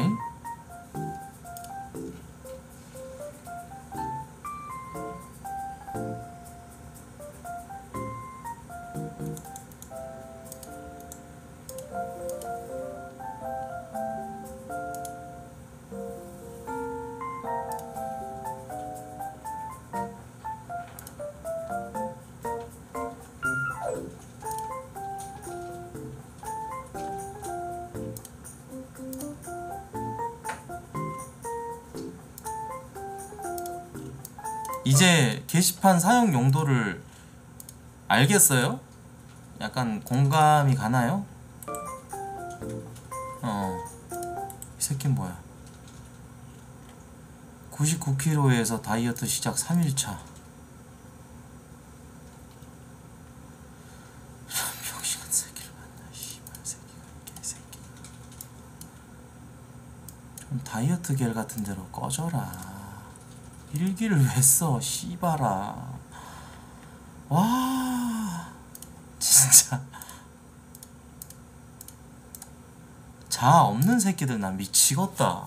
이제 게시판 사용 용도를 알겠어요? 약간 공감이 가나요? 이 새끼는 뭐야? 99kg에서 다이어트 시작 3일차. 병신 같은 새끼를 만나. 씨발 새끼가 개새끼. 좀 다이어트 겔 같은 데로 꺼져라. 일기를 왜 써? 씨발아. 와 진짜 자아 없는 새끼들 난 미치겠다.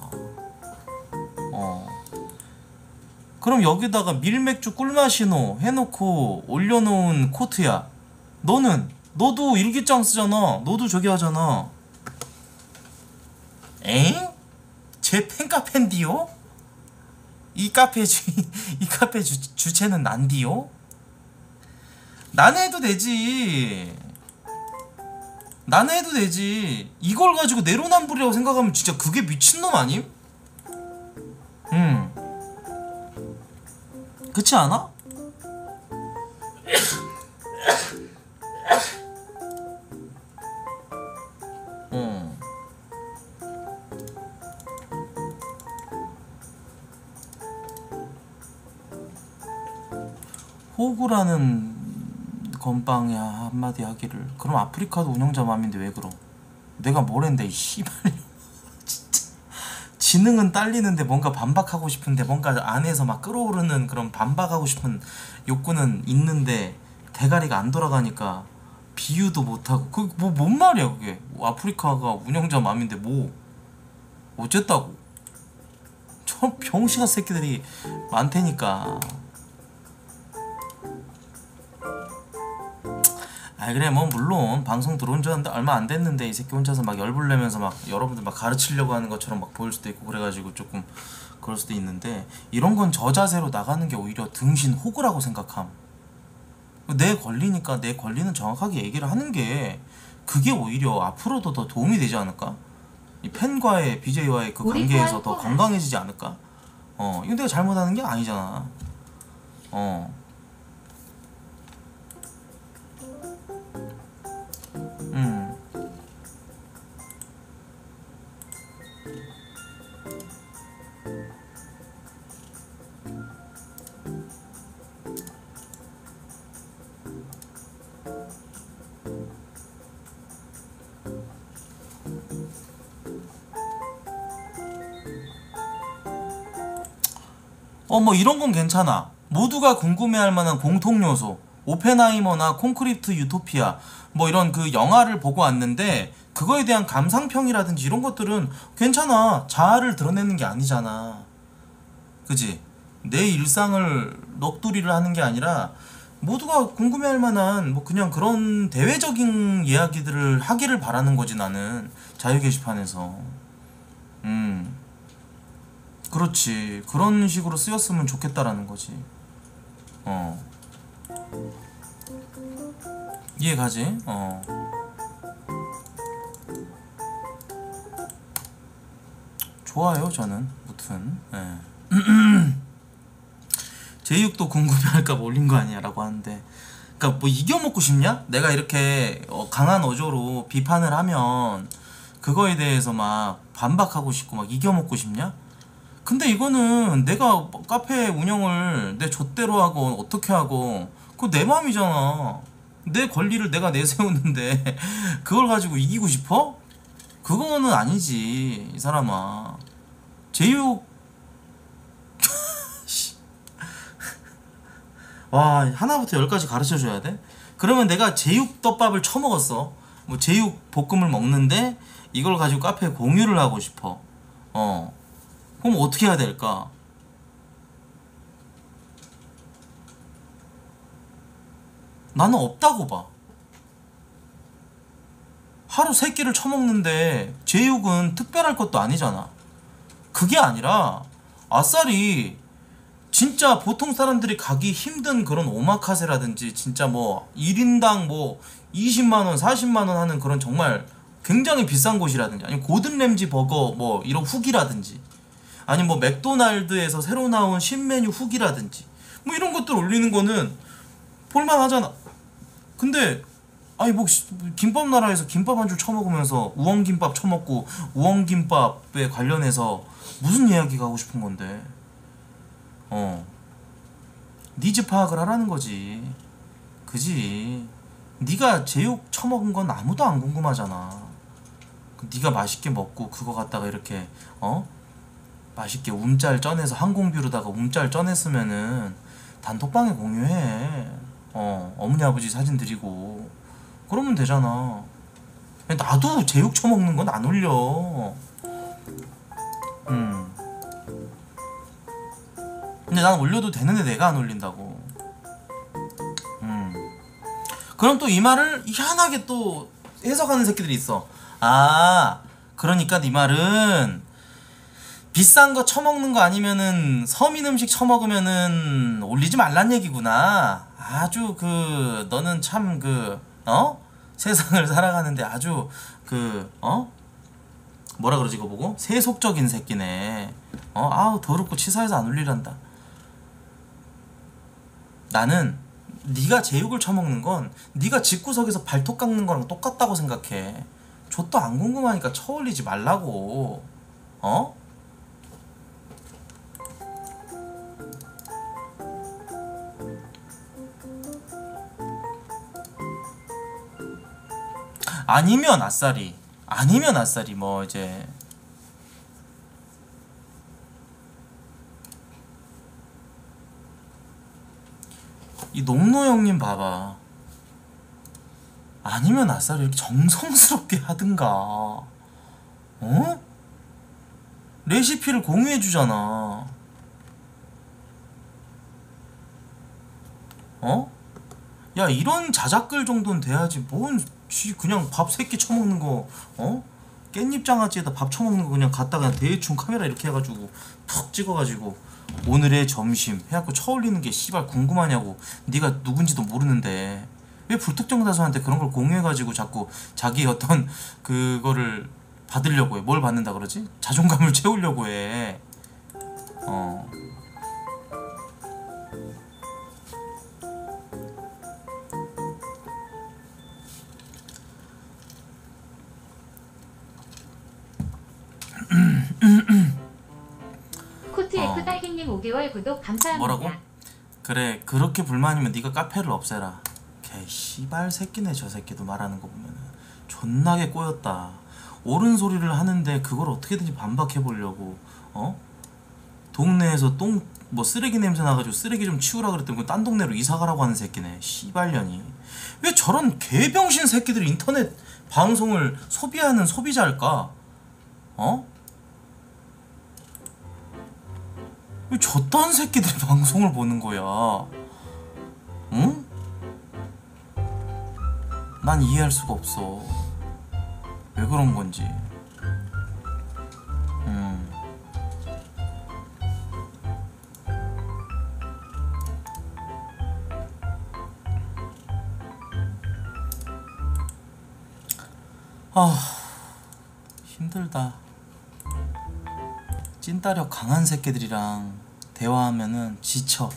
그럼 여기다가 밀맥주 꿀마시노 해놓고 올려놓은 코트야. 너도 일기장 쓰잖아. 너도 저기 하잖아. 엥? 제 팬카페인디요? 이 카페 주체는 난디요? 나는 해도 되지. 나는 해도 되지. 이걸 가지고 내로남불이라고 생각하면 진짜 그게 미친놈 아님? 그렇지 않아? 호구라는 건빵이야 한마디 하기를. 그럼 아프리카도 운영자 맘인데 왜 그럼? 내가 뭘 했는데 이 씨발. 진짜 지능은 딸리는데 뭔가 반박하고 싶은데 뭔가 안에서 막 끓어오르는 그런 반박하고 싶은 욕구는 있는데 대가리가 안 돌아가니까 비유도 못하고. 그게 뭔 말이야 그게. 아프리카가 운영자 맘인데 뭐 어쨌다고. 저 병신아 새끼들이 많다니까. 아 그래 뭐 물론 방송 들어온 지 얼마 안 됐는데 이 새끼 혼자서 막 열불 내면서 막 여러분들 막 가르치려고 하는 것처럼 막 보일 수도 있고 그래가지고 조금 그럴 수도 있는데, 이런 건 저 자세로 나가는 게 오히려 등신 호구라고 생각함. 내 권리니까 내 권리는 정확하게 얘기를 하는 게 그게 오히려 앞으로도 더 도움이 되지 않을까? 이 팬과의 BJ와의 그 관계에서 더 건강해지지 않을까? 이거 내가 잘못하는 게 아니잖아. 뭐 이런 건 괜찮아. 모두가 궁금해할 만한 공통 요소. 오펜하이머나 콘크리트 유토피아 뭐 이런 그 영화를 보고 왔는데 그거에 대한 감상평이라든지 이런 것들은 괜찮아. 자아를 드러내는 게 아니잖아. 그지? 내 일상을 넋두리를 하는 게 아니라 모두가 궁금해할 만한 뭐 그냥 그런 대외적인 이야기들을 하기를 바라는 거지 나는. 자유 게시판에서. 그렇지. 그런 식으로 쓰였으면 좋겠다라는 거지. 이해가지? 좋아요 저는. 무튼 제육도 궁금해할까 봐 올린 거 아니야 라고 하는데, 그니까 뭐 이겨먹고 싶냐? 내가 이렇게 강한 어조로 비판을 하면 그거에 대해서 막 반박하고 싶고 막 이겨먹고 싶냐? 근데 이거는 내가 카페 운영을 내 좆대로 하고 어떻게 하고 그거 내 맘이잖아. 내 권리를 내가 내세우는데 그걸 가지고 이기고 싶어? 그거는 아니지 이 사람아. 제육 와 하나부터 10까지 가르쳐줘야 돼? 그러면 내가 제육 떡밥을 처먹었어. 뭐 제육 볶음을 먹는데 이걸 가지고 카페에 공유를 하고 싶어. 그럼 어떻게 해야 될까? 나는 없다고 봐. 하루 3끼를 처먹는데 제육은 특별할 것도 아니잖아. 그게 아니라 아싸리 진짜 보통 사람들이 가기 힘든 그런 오마카세라든지 진짜 뭐 1인당 뭐 20만원 40만원 하는 그런 정말 굉장히 비싼 곳이라든지 아니면 고든 램지 버거 뭐 이런 후기라든지 아니면 뭐 맥도날드에서 새로 나온 신메뉴 후기라든지 뭐 이런 것들 올리는 거는 볼만하잖아. 근데 아니 뭐 김밥 나라에서 김밥 한 줄 처먹으면서 우엉김밥 처먹고 우엉김밥에 관련해서 무슨 이야기가 하고 싶은 건데? 니즈 파악을 하라는 거지. 그지? 네가 제육 처먹은 건 아무도 안 궁금하잖아. 네가 맛있게 먹고 그거 갖다가 이렇게 맛있게 움짤 쪄내서 항공뷰로다가 움짤 쪄냈으면은 단톡방에 공유해. 어머니 아버지 사진 드리고 그러면 되잖아. 나도 제육 처먹는 건 안 올려. 근데 난 올려도 되는데 내가 안 올린다고. 그럼 또 이 말을 희한하게 또 해석하는 새끼들이 있어. 아, 그러니까 네 말은 비싼 거 처먹는 거 아니면은 서민 음식 처먹으면은 올리지 말란 얘기구나. 아주 너는 참 세상을 살아가는데 아주 뭐라 그러지 이거 보고? 세속적인 새끼네. 아우 더럽고 치사해서 안 올리란다. 나는 네가 제육을 처먹는 건 네가 집구석에서 발톱 깎는 거랑 똑같다고 생각해. 좆도 안 궁금하니까 쳐올리지 말라고. 아니면 아싸리 뭐 이제 이 농노 형님 봐봐. 아니면 아싸리 이렇게 정성스럽게 하든가. 레시피를 공유해 주잖아. 야 이런 자작글 정도는 돼야지. 뭔 그냥 밥 3끼 처먹는 거 깻잎 장아찌에다 밥 처먹는 거 그냥 갖다가 그냥 대충 카메라 이렇게 해가지고 푹 찍어가지고 오늘의 점심 해갖고 쳐올리는 게 씨발 궁금하냐고. 네가 누군지도 모르는데 왜 불특정 다수한테 그런 걸 공유해가지고 자꾸 자기 어떤 그거를 받으려고 해. 뭘 받는다 그러지? 자존감을 채우려고 해. 코트 어. F 딸기님 5개월 구독 감사합니다. 뭐라고? 그래 그렇게 불만이면 네가 카페를 없애라. 개 씨발 새끼네. 저 새끼도 말하는 거 보면은 존나게 꼬였다. 옳은 소리를 하는데 그걸 어떻게든지 반박해보려고. 동네에서 뭐 쓰레기 냄새 나가지고 쓰레기 좀 치우라 그랬더니 딴 동네로 이사가라고 하는 새끼네. 씨발년이. 왜 저런 개병신 새끼들이 인터넷 방송을 소비하는 소비자일까? 왜 저딴 새끼들이 방송을 보는 거야? 응? 난 이해할 수가 없어. 왜 그런 건지. 힘들다. 찐따력 강한 새끼들이랑 대화하면은 지쳐.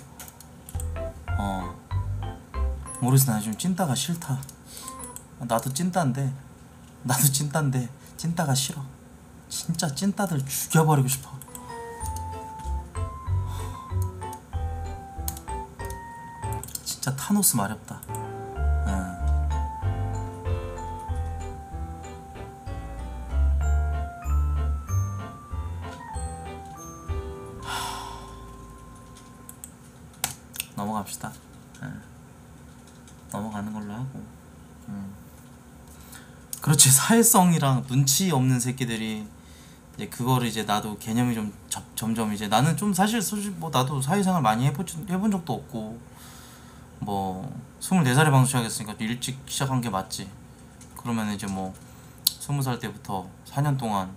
모르겠어. 나 지금 찐따가 싫다. 나도 찐따인데 찐따가 싫어. 진짜 찐따들 죽여버리고 싶어. 진짜 타노스 마렵다. 넘어갑시다. 넘어가는 걸로 하고. 그렇지. 사회성이랑 눈치 없는 새끼들이 이제 그거를 이제 나도 개념이 좀 점점 이제 나는 좀 사실 뭐 나도 사회생활 많이 해본 적도 없고 뭐 24살에 방송 시작했으니까 일찍 시작한 게 맞지. 그러면 이제 뭐 20살 때부터 4년 동안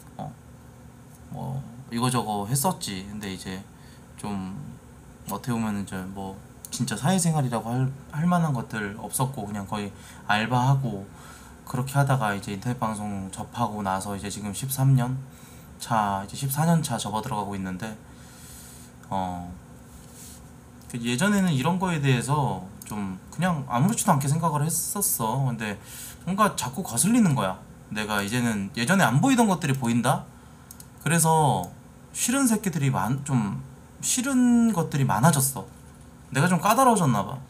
뭐 이거저거 했었지. 근데 이제 좀 어떻게 보면 이제 뭐 진짜 사회생활이라고 할 만한 것들 없었고 그냥 거의 알바하고 그렇게 하다가 이제 인터넷 방송 접하고 나서 이제 지금 13년 차 이제 14년 차 접어 들어가고 있는데 예전에는 이런 거에 대해서 좀 그냥 아무렇지도 않게 생각을 했었어. 근데 뭔가 자꾸 거슬리는 거야. 내가 이제는 예전에 안 보이던 것들이 보인다. 그래서 싫은 새끼들이 좀 싫은 것들이 많아졌어. 내가 좀 까다로워졌나 봐.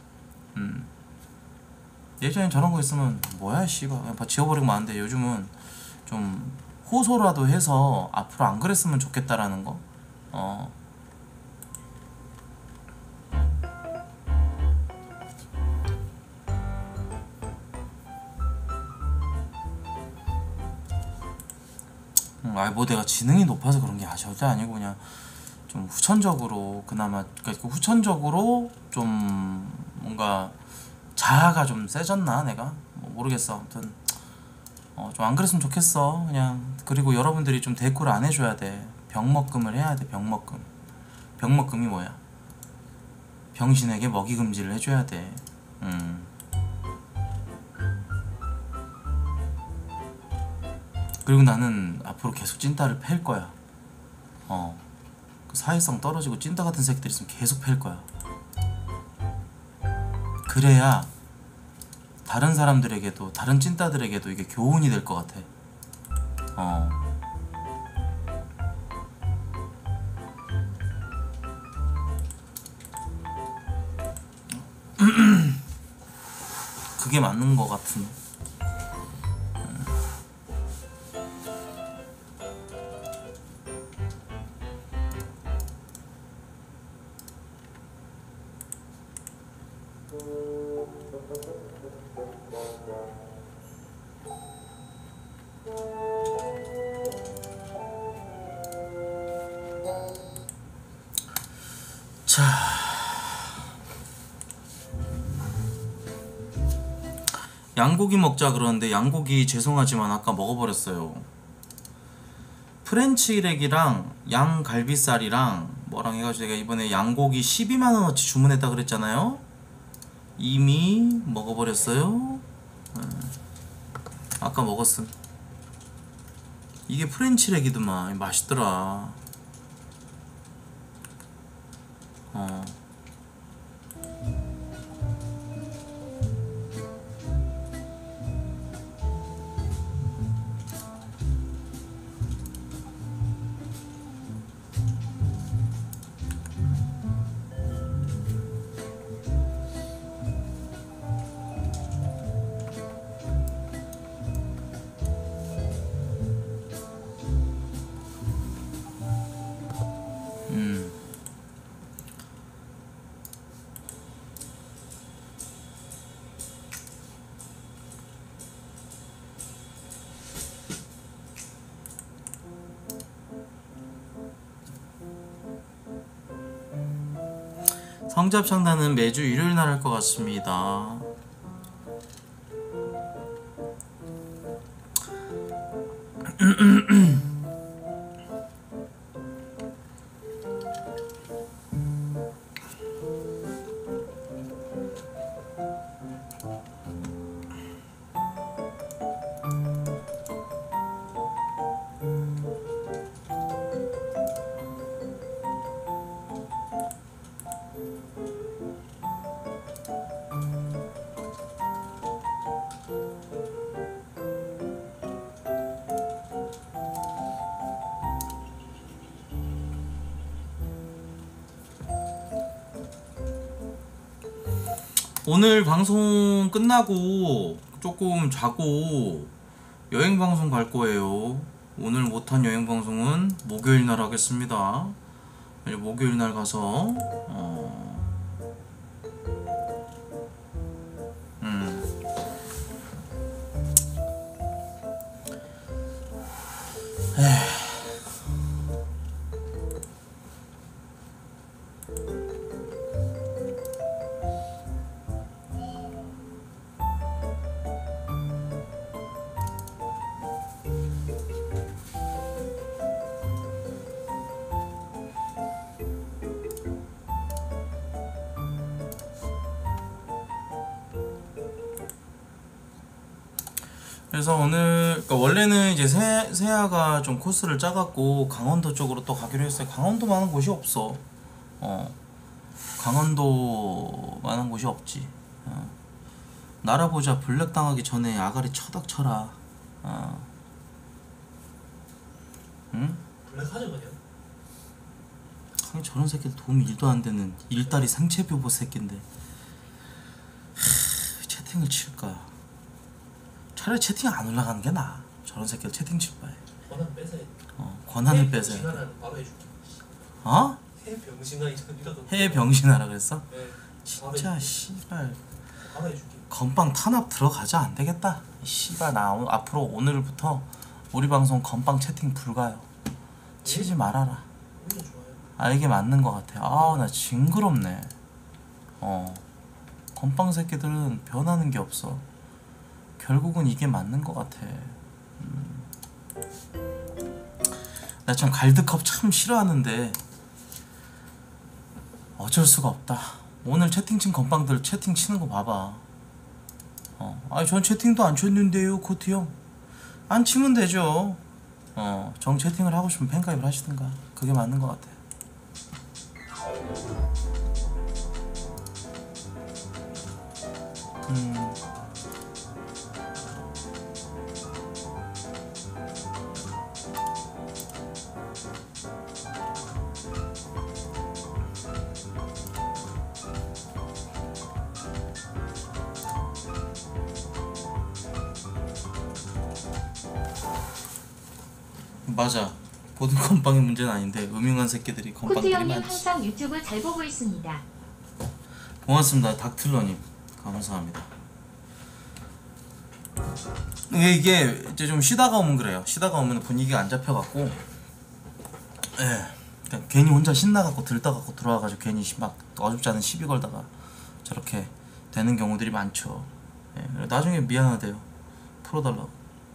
예전엔 저런 거 있으면 뭐야 씨발 그냥 지워버리고 마는데 요즘은 좀 호소라도 해서 앞으로 안 그랬으면 좋겠다라는 거. 아니 뭐 내가 지능이 높아서 그런 게 절대 아니고 그냥 좀 후천적으로 그나마 그러니까 후천적으로 좀 뭔가 자아가 좀 세졌나 내가 뭐 모르겠어. 아무튼 좀 안 그랬으면 좋겠어 그냥. 그리고 여러분들이 좀 대꾸를 안 해줘야 돼. 병먹금을 해야 돼. 병먹금이 뭐야? 병신에게 먹이금지를 해줘야 돼. 그리고 나는 앞으로 계속 찐따를 팰 거야. 그 사회성 떨어지고 찐따 같은 새끼들 있으면 계속 팰 거야. 그래야 다른 사람들에게도 다른 찐따들에게도 이게 교훈이 될 것 같아. 그게 맞는 것 같은. 자, 양고기 먹자 그러는데 양고기 죄송하지만 아까 먹어버렸어요. 프렌치렉이랑 양갈비살이랑 뭐랑 해가지고 내가 이번에 양고기 12만원어치 주문했다 그랬잖아요. 이미 먹어버렸어요. 아까 먹었음. 이게 프렌치렉이더만. 맛있더라. 성잡창단은 매주 일요일 날 할 것 같습니다. 오늘 방송 끝나고 조금 자고 여행 방송 갈 거예요. 오늘 못한 여행 방송은 목요일 날 하겠습니다. 목요일 날 가서 그래서 오늘 그러니까 원래는 이제 세아가 좀 코스를 짜갖고 강원도 쪽으로 또 가기로 했어요. 강원도만한 곳이 없어. 강원도만한 곳이 없지. 날아보자 블랙 당하기 전에 아가리 처덕 쳐라. 응? 블랙 하죠 그냥. 아니, 저런 새끼들 도움이 1도 안 되는 일다리 생체뷰보 새끼인데 채팅을 칠까? 차라리 채팅 안 올라가는 게 나아. 저런 새끼들 채팅 칠 바에. 권한 뺏어야 돼. 권한을 뺏어야 돼. 병신하라는 바로 해줄게. 어? 해 병신아 이라도. 해외 병신하라 그랬어? 네. 진짜 씨발 바로 해줄게. 건빵 탄압 들어가자. 안 되겠다. 씨발 나 앞으로 오늘부터 우리 방송 건빵 채팅 불가요. 치지 말아라. 오히려 좋아요. 이게 맞는 것 같아. 나 징그럽네. 건빵 새끼들은 변하는 게 없어. 결국은 이게 맞는 것 같아. 나 참 갈드컵 참 싫어하는데 어쩔 수가 없다. 오늘 채팅 친 건빵들 채팅 치는 거 봐봐. 아니 전 채팅도 안 쳤는데요 코트 형. 안 치면 되죠. 정 채팅을 하고 싶으면 팬가입을 하시든가. 그게 맞는 것 같아. 맞아. 모든 건빵의 문제는 아닌데 음흉한 새끼들이 코트 건빵들이 형님 많지. 항상 유튜브 잘 보고 있습니다. 고맙습니다. 닥틀러님 감사합니다. 이게 이제 좀 쉬다가 오면 그래요. 쉬다가 오면 분위기가 안 잡혀갖고 그냥 괜히 혼자 신나갖고 들떠갖고 들어와가지고 괜히 막 어줍지 않은 시비 걸다가 저렇게 되는 경우들이 많죠. 나중에 미안하대요. 풀어달라고.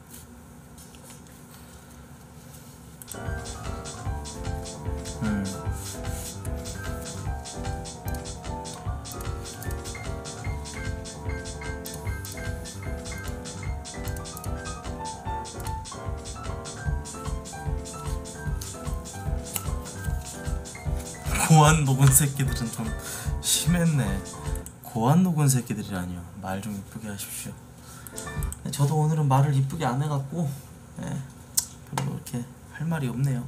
고안 녹은 새끼들은 좀 심했네. 고안 녹은 새끼들이라니요. 말 좀 이쁘게 하십시오. 저도 오늘은 말을 이쁘게 안 해갖고 별로 이렇게 할 말이 없네요.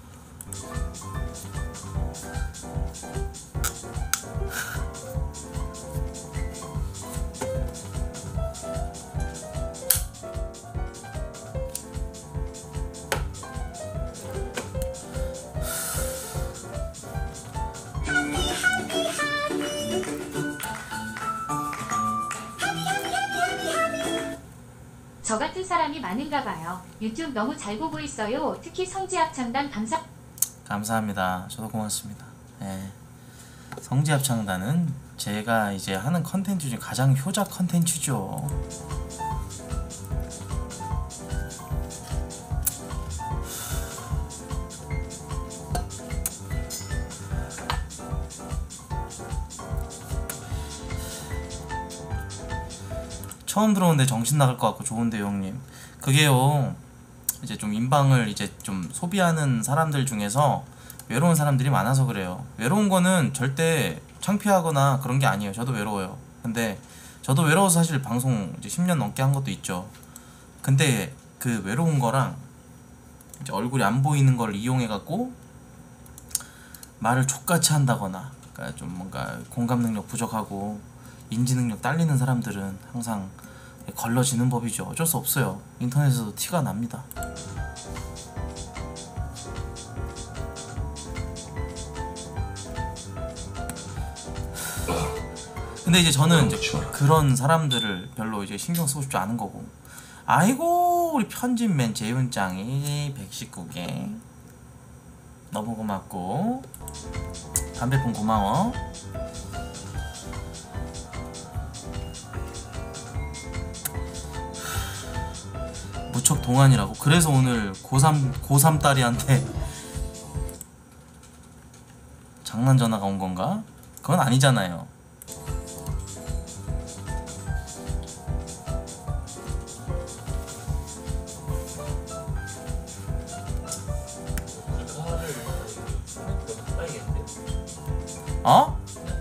저 같은 사람이 많은가 봐요. 유튜브 너무 잘 보고 있어요. 특히 성지합창단 감사합니다. 저도 고맙습니다. 성지합창단은 제가 이제 하는 컨텐츠 중 가장 효자 컨텐츠죠. 처음 들어오는데 정신 나갈 것 같고 좋은데요 형님. 그게요 이제 좀 인방을 이제 좀 소비하는 사람들 중에서 외로운 사람들이 많아서 그래요. 외로운 거는 절대 창피하거나 그런 게 아니에요. 저도 외로워요. 근데 저도 외로워서 사실 방송 이제 10년 넘게 한 것도 있죠. 근데 그 외로운 거랑 이제 얼굴이 안 보이는 걸 이용해 갖고 말을 족같이 한다거나, 그러니까 좀 뭔가 공감 능력 부족하고 인지 능력 딸리는 사람들은 항상 걸러지는 법이죠. 어쩔 수 없어요. 인터넷에서도 티가 납니다. 근데 이제 저는 이제 그런 사람들을 별로 이제 신경 쓰고 싶지 않은 거고. 아이고 우리 편집맨 재윤짱이 119개 너무 고맙고 담배품 고마워. 무척 동안이라고. 그래서 오늘 고3 딸이한테 장난 전화가 온 건가? 그건 아니잖아요. 가를 따야겠는데. 어?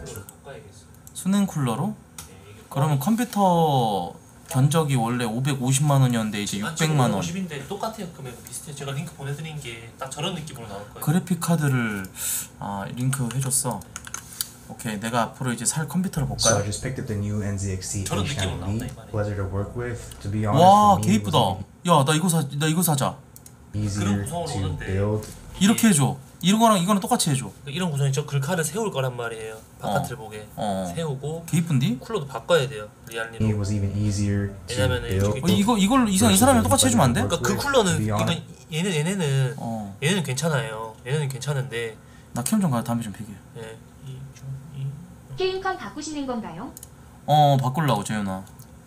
수냉 쿨러로? 네, 이게 그러면 컴퓨터 견적이 원래 550만 원이었는데 이제 600만 원. 50인데 똑같아요. 금액 비슷해. 제가 링크 보내드린 게 딱 저런 느낌으로 나올 거예요. 그래픽 카드를 링크 해줬어. 오케이, 내가 앞으로 이제 살 컴퓨터를 So I 볼까요? just picked up the new NZXT 저런 느낌으로 나온다, 이 H9V. 말이야. Pleasure to work with. To be honest, 와, for 개 me, it 이쁘다. was 야, 나 이거 사자. easier 그런 구성으로 to 오는데. build. 이렇게 해줘. 이거랑 똑같이 해줘. 이런 구성이 저 글카를 세울 거란 말이에요. 바깥을 보게 세우고 개 이쁜디? 쿨러도 바꿔야 돼요. It 리알리로. was even easier to 왜냐면은 build. 이게 이 사람이랑 똑같이 해주면 안 돼? 그러니까 그 쿨러는 그러니까 얘네는 괜찮아요. 얘네는 괜찮은데 나 캠 좀 가. 담배 좀 피게. 예. 게임컴 바꾸시는 건가요? 바꾸려고 재현아.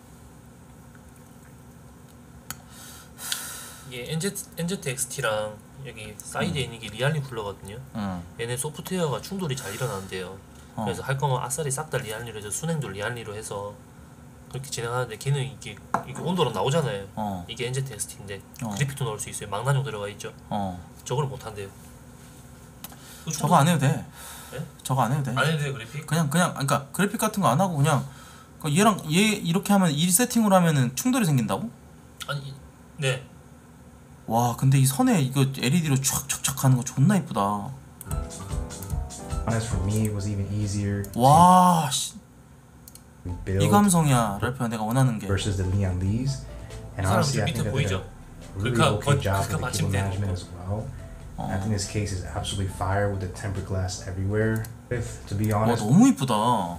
이게 NZXT랑 여기 사이드에 있는 게 리알리 쿨러거든요. 얘네 소프트웨어가 충돌이 잘 일어나는데요. 그래서 할 거면 아싸리 싹 다 리알리로 해서 순행도 리알리로 해서 그렇게 진행하는데 걔는 이게 온도랑 나오잖아요. 이게 NZXT인데 그래픽도 넣을 수 있어요. 망나뇽 들어가 있죠. 저걸 못 한대요. 저거 안 해도 돼. 네? 저거 안 해도 돼. 안 해도 돼요 그래픽? 그냥 그러니까 그래픽 같은 거 안 하고 그냥 얘랑 얘 이렇게 하면 이 세팅으로 하면은 충돌이 생긴다고? 아니 네. 와, 근데 이 선에 이거 LED로 촥촥촥 하는 거 존나 이쁘다. Honest, for me, it was even easier 와, 씨. to 이 build 감성이야, 랄프야. 내가 원하는 게. versus the Leon Lees. And 사람 honestly, I 밑에 think that did 보이죠? a really 글카 okay job 글카 with the cable 받침대 management 놓고. as well. I think this case is absolutely fire with the tempered glass everywhere. To be 와, honest, 너무 이쁘다.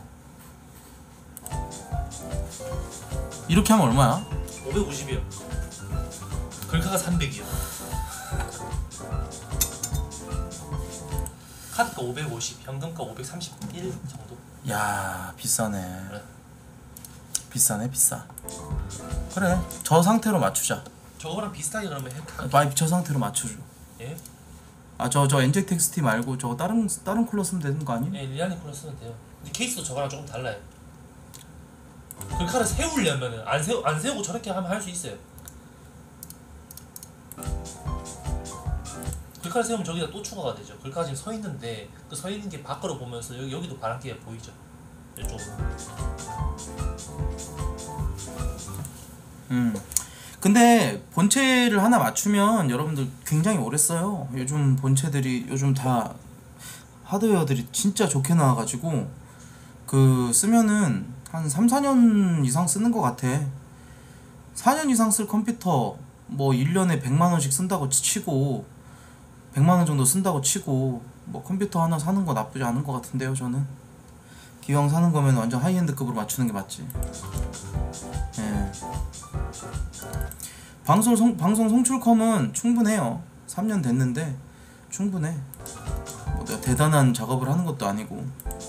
이렇게 하면 얼마야? 550이요. 글카가 300이요. 카드가 550, 현금가 531 정도. 야, 비싸네. 그래. 비싸네, 비싸. 그래, 저 상태로 맞추자. 저거랑 비슷하게 그러면 해. 많이 저 상태로 맞춰줘. 예? 저 NZXT 말고 저거 다른 쿨러 쓰면 되는 거 아니야? 예, 리알리 쿨러 쓰면 돼요. 근데 케이스도 저거랑 조금 달라요. 글카를 세우려면은 안 세우고 저렇게 하면 할 수 있어요. 글카를 세우면 저기다 또 추가가 되죠. 글카가 지금 서 있는데 그 서 있는 게 밖으로 보면서 여기도 바람기가 보이죠. 이쪽으로. 근데 본체를 하나 맞추면 여러분들 굉장히 오래 써요. 요즘 본체들이 요즘 다 하드웨어들이 진짜 좋게 나와가지고 쓰면은 한 3-4년 이상 쓰는 것 같아. 4년 이상 쓸 컴퓨터 뭐 1년에 100만원씩 쓴다고 치고 100만원 정도 쓴다고 치고 뭐 컴퓨터 하나 사는 거 나쁘지 않은 것 같은데요. 저는 기왕 사는 거면 완전 하이엔드급으로 맞추는 게 맞지. 예. 방송 송출컴은 충분해요. 3년 됐는데 충분해. 뭐 내가 대단한 작업을 하는 것도 아니고.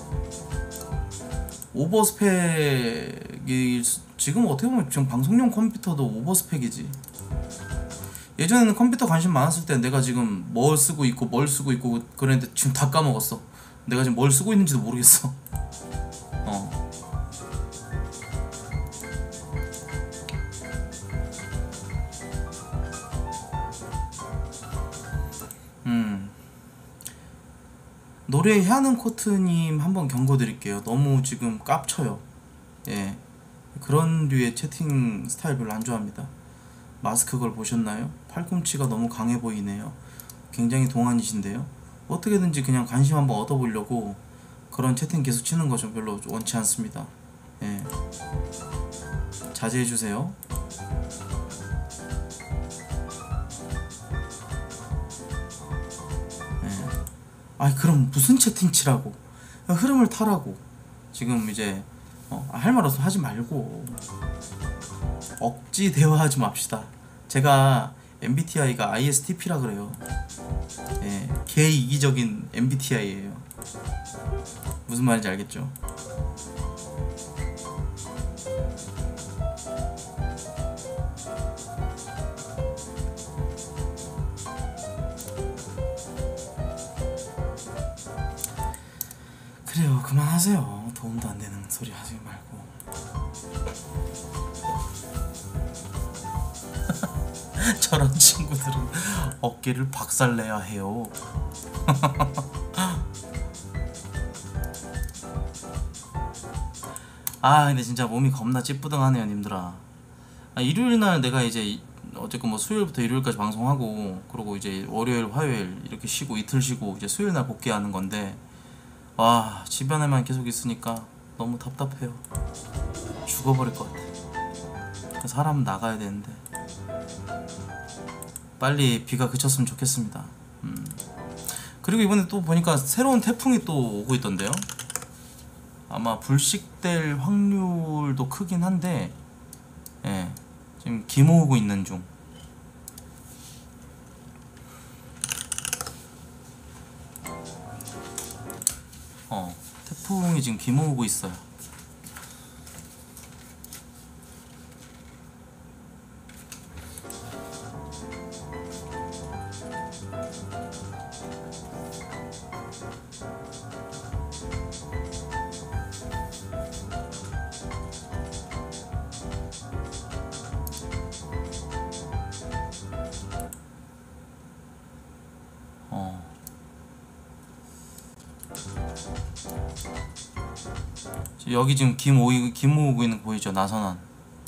오버스펙이 지금 어떻게 보면 지금 방송용 컴퓨터도 오버스펙이지. 예전에는 컴퓨터 관심 많았을 때 내가 지금 뭘 쓰고 있고 그랬는데 지금 다 까먹었어. 내가 지금 뭘 쓰고 있는지도 모르겠어. 노래 해하는 코트님 한번 경고드릴게요. 너무 지금 깝쳐요. 예, 그런 류의 채팅 스타일 별로 안 좋아합니다. 마스크 걸 보셨나요? 팔꿈치가 너무 강해 보이네요. 굉장히 동안이신데요. 어떻게든지 그냥 관심 한번 얻어보려고 그런 채팅 계속 치는 거 좀 별로 원치 않습니다. 예, 자제해주세요. 아이, 그럼 무슨 채팅 치라고, 흐름을 타라고. 지금 이제 할 말 없으면 하지 말고 억지 대화하지 맙시다. 제가 MBTI가 ISTP라 그래요. 예, 개 이기적인 MBTI예요. 무슨 말인지 알겠죠? 그래요, 그만하세요. 도움도 안 되는 소리 하지 말고. 저런 친구들은 어깨를 박살내야 해요. 아 근데 진짜 몸이 겁나 찌뿌둥하네요 님들아. 아, 일요일날 내가 이제 어쨌건 뭐 수요일부터 일요일까지 방송하고 그러고 이제 월요일 화요일 이렇게 쉬고 이틀 쉬고 이제 수요일날 복귀하는 건데 와 집안에만 계속 있으니까 너무 답답해요. 죽어버릴 것 같아. 사람 나가야 되는데 빨리 비가 그쳤으면 좋겠습니다. 그리고 이번에 또 보니까 새로운 태풍이 또 오고 있던데요. 아마 불식될 확률도 크긴 한데 예, 지금 기모으고 있는 중. 태풍이 지금 기모으고 있어요. 여기 지금 김 모으고 있는 거 보이죠? 나선한.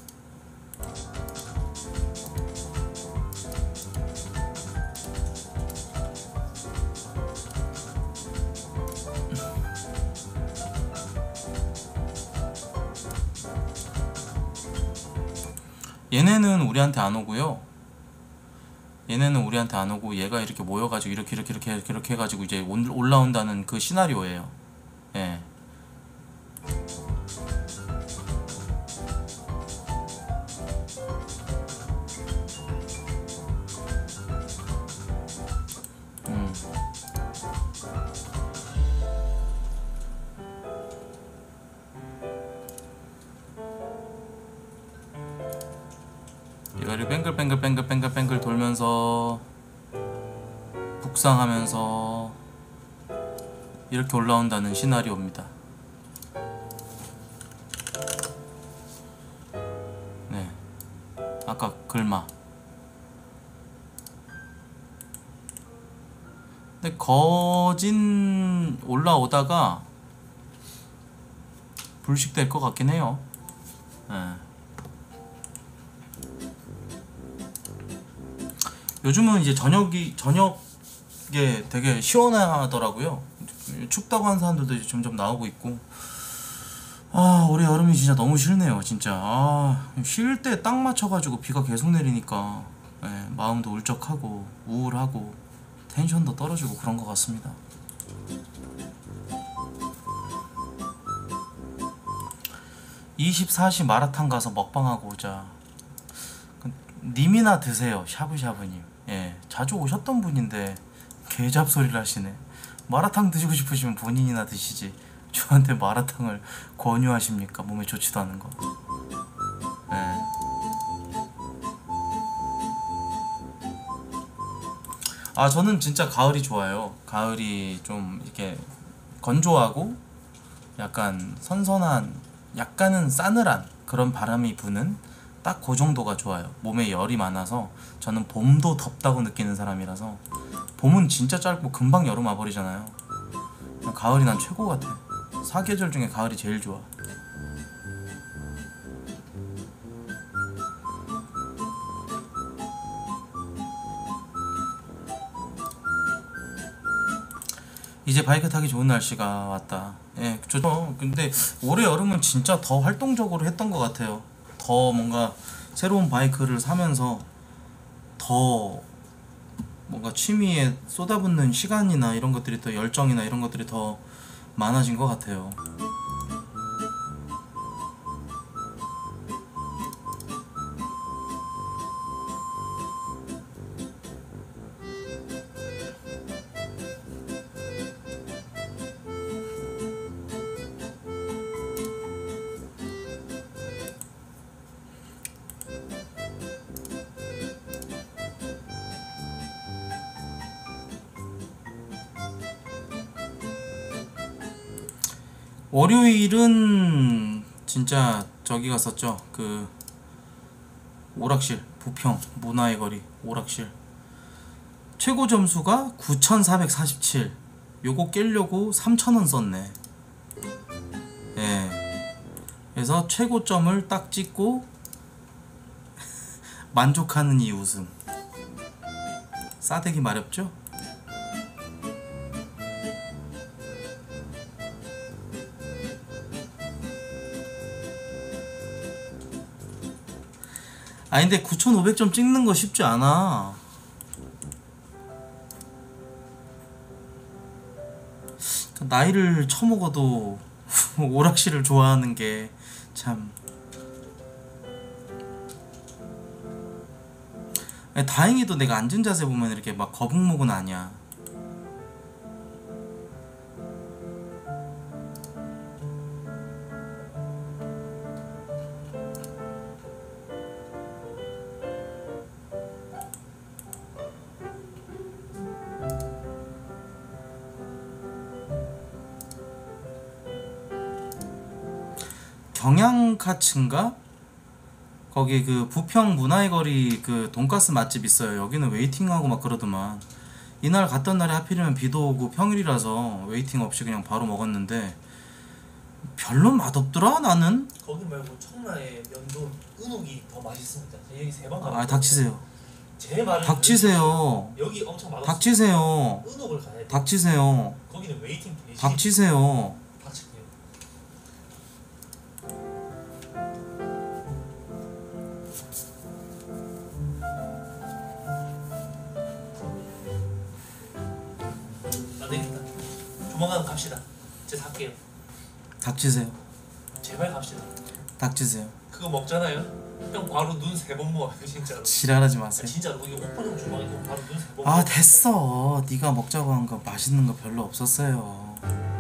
얘네는 우리한테 안 오고요. 얘네는 우리한테 안 오고 얘가 이렇게 모여가지고 이렇게 해가지고 이제 올라온다는 그 시나리오예요. 예. 이거를 뱅글뱅글 돌면서 북상하면서 이렇게 올라온다는 시나리오입니다. 네, 아까 글마. 근데 거진 올라오다가 불식될 것 같긴 해요. 네. 요즘은 이제 저녁에 되게 시원하더라고요. 춥다고 하는 사람들도 이제 점점 나오고 있고. 아 올해 여름이 진짜 너무 싫네요 진짜. 아 쉴 때 딱 맞춰가지고 비가 계속 내리니까 예, 마음도 울적하고 우울하고 텐션도 떨어지고 그런 것 같습니다. (24시) 마라탕 가서 먹방하고 오자. 님이나 드세요 샤브샤브님. 예, 자주 오셨던 분인데 개잡소리를 하시네. 마라탕 드시고 싶으시면 본인이나 드시지 저한테 마라탕을 권유하십니까? 몸에 좋지도 않은 거. 예. 아 저는 진짜 가을이 좋아요. 가을이 좀 이렇게 건조하고 약간 선선한, 약간은 싸늘한 그런 바람이 부는 딱 그 정도가 좋아요. 몸에 열이 많아서 저는 봄도 덥다고 느끼는 사람이라서. 봄은 진짜 짧고 금방 여름 와버리잖아요. 가을이 난 최고 같아. 사계절 중에 가을이 제일 좋아. 이제 바이크 타기 좋은 날씨가 왔다. 예, 좋죠. 근데 올해 여름은 진짜 더 활동적으로 했던 것 같아요. 더 뭔가 새로운 바이크를 사면서 더 뭔가 취미에 쏟아붓는 시간이나 이런 것들이 더, 열정이나 이런 것들이 더 많아진 것 같아요. 월요일은 진짜 저기 갔었죠. 그 오락실, 부평 문화의 거리 오락실. 최고 점수가 9447. 요거 깨려고 3000원 썼네. 예. 그래서 최고점을 딱 찍고 만족하는 이 웃음. 싸대기 마렵죠? 아니 근데 9,500점 찍는 거 쉽지 않아. 나이를 처먹어도 오락실을 좋아하는 게 참 다행히도 내가 앉은 자세 보면 이렇게 막 거북목은 아니야. 경양카츠인가? 거기 그 부평 문화의 거리 그 돈가스 맛집 있어요. 여기는 웨이팅하고 막 그러더만. 이날 갔던 날에 하필이면 비도 오고 평일이라서 웨이팅 없이 그냥 바로 먹었는데 별로 맛없더라 나는. 거기 말고 청라의 면도 은옥이 더 맛있습니다. 여기 세번 가고. 아 닥치세요. 제 말은 닥치세요. 여기 엄청 맛없어. 닥치세요. 은옥을 가야 돼. 닥치세요. 거기는 웨이팅 대신. 닥치세요. 닥칠게요. 안 되겠다. 조만간 갑시다. 제가 살게요. 닥치세요. 제발 갑시다. 닥치세요. 그거 먹잖아요. 형 바로 눈 세 번 모아요 진짜로. 지랄하지 아, 마세요. 진짜로 거기 오픈형 주방이고 바로 눈 세 번. 아 됐어. 네가 먹자고 한 거 맛있는 거 별로 없었어요.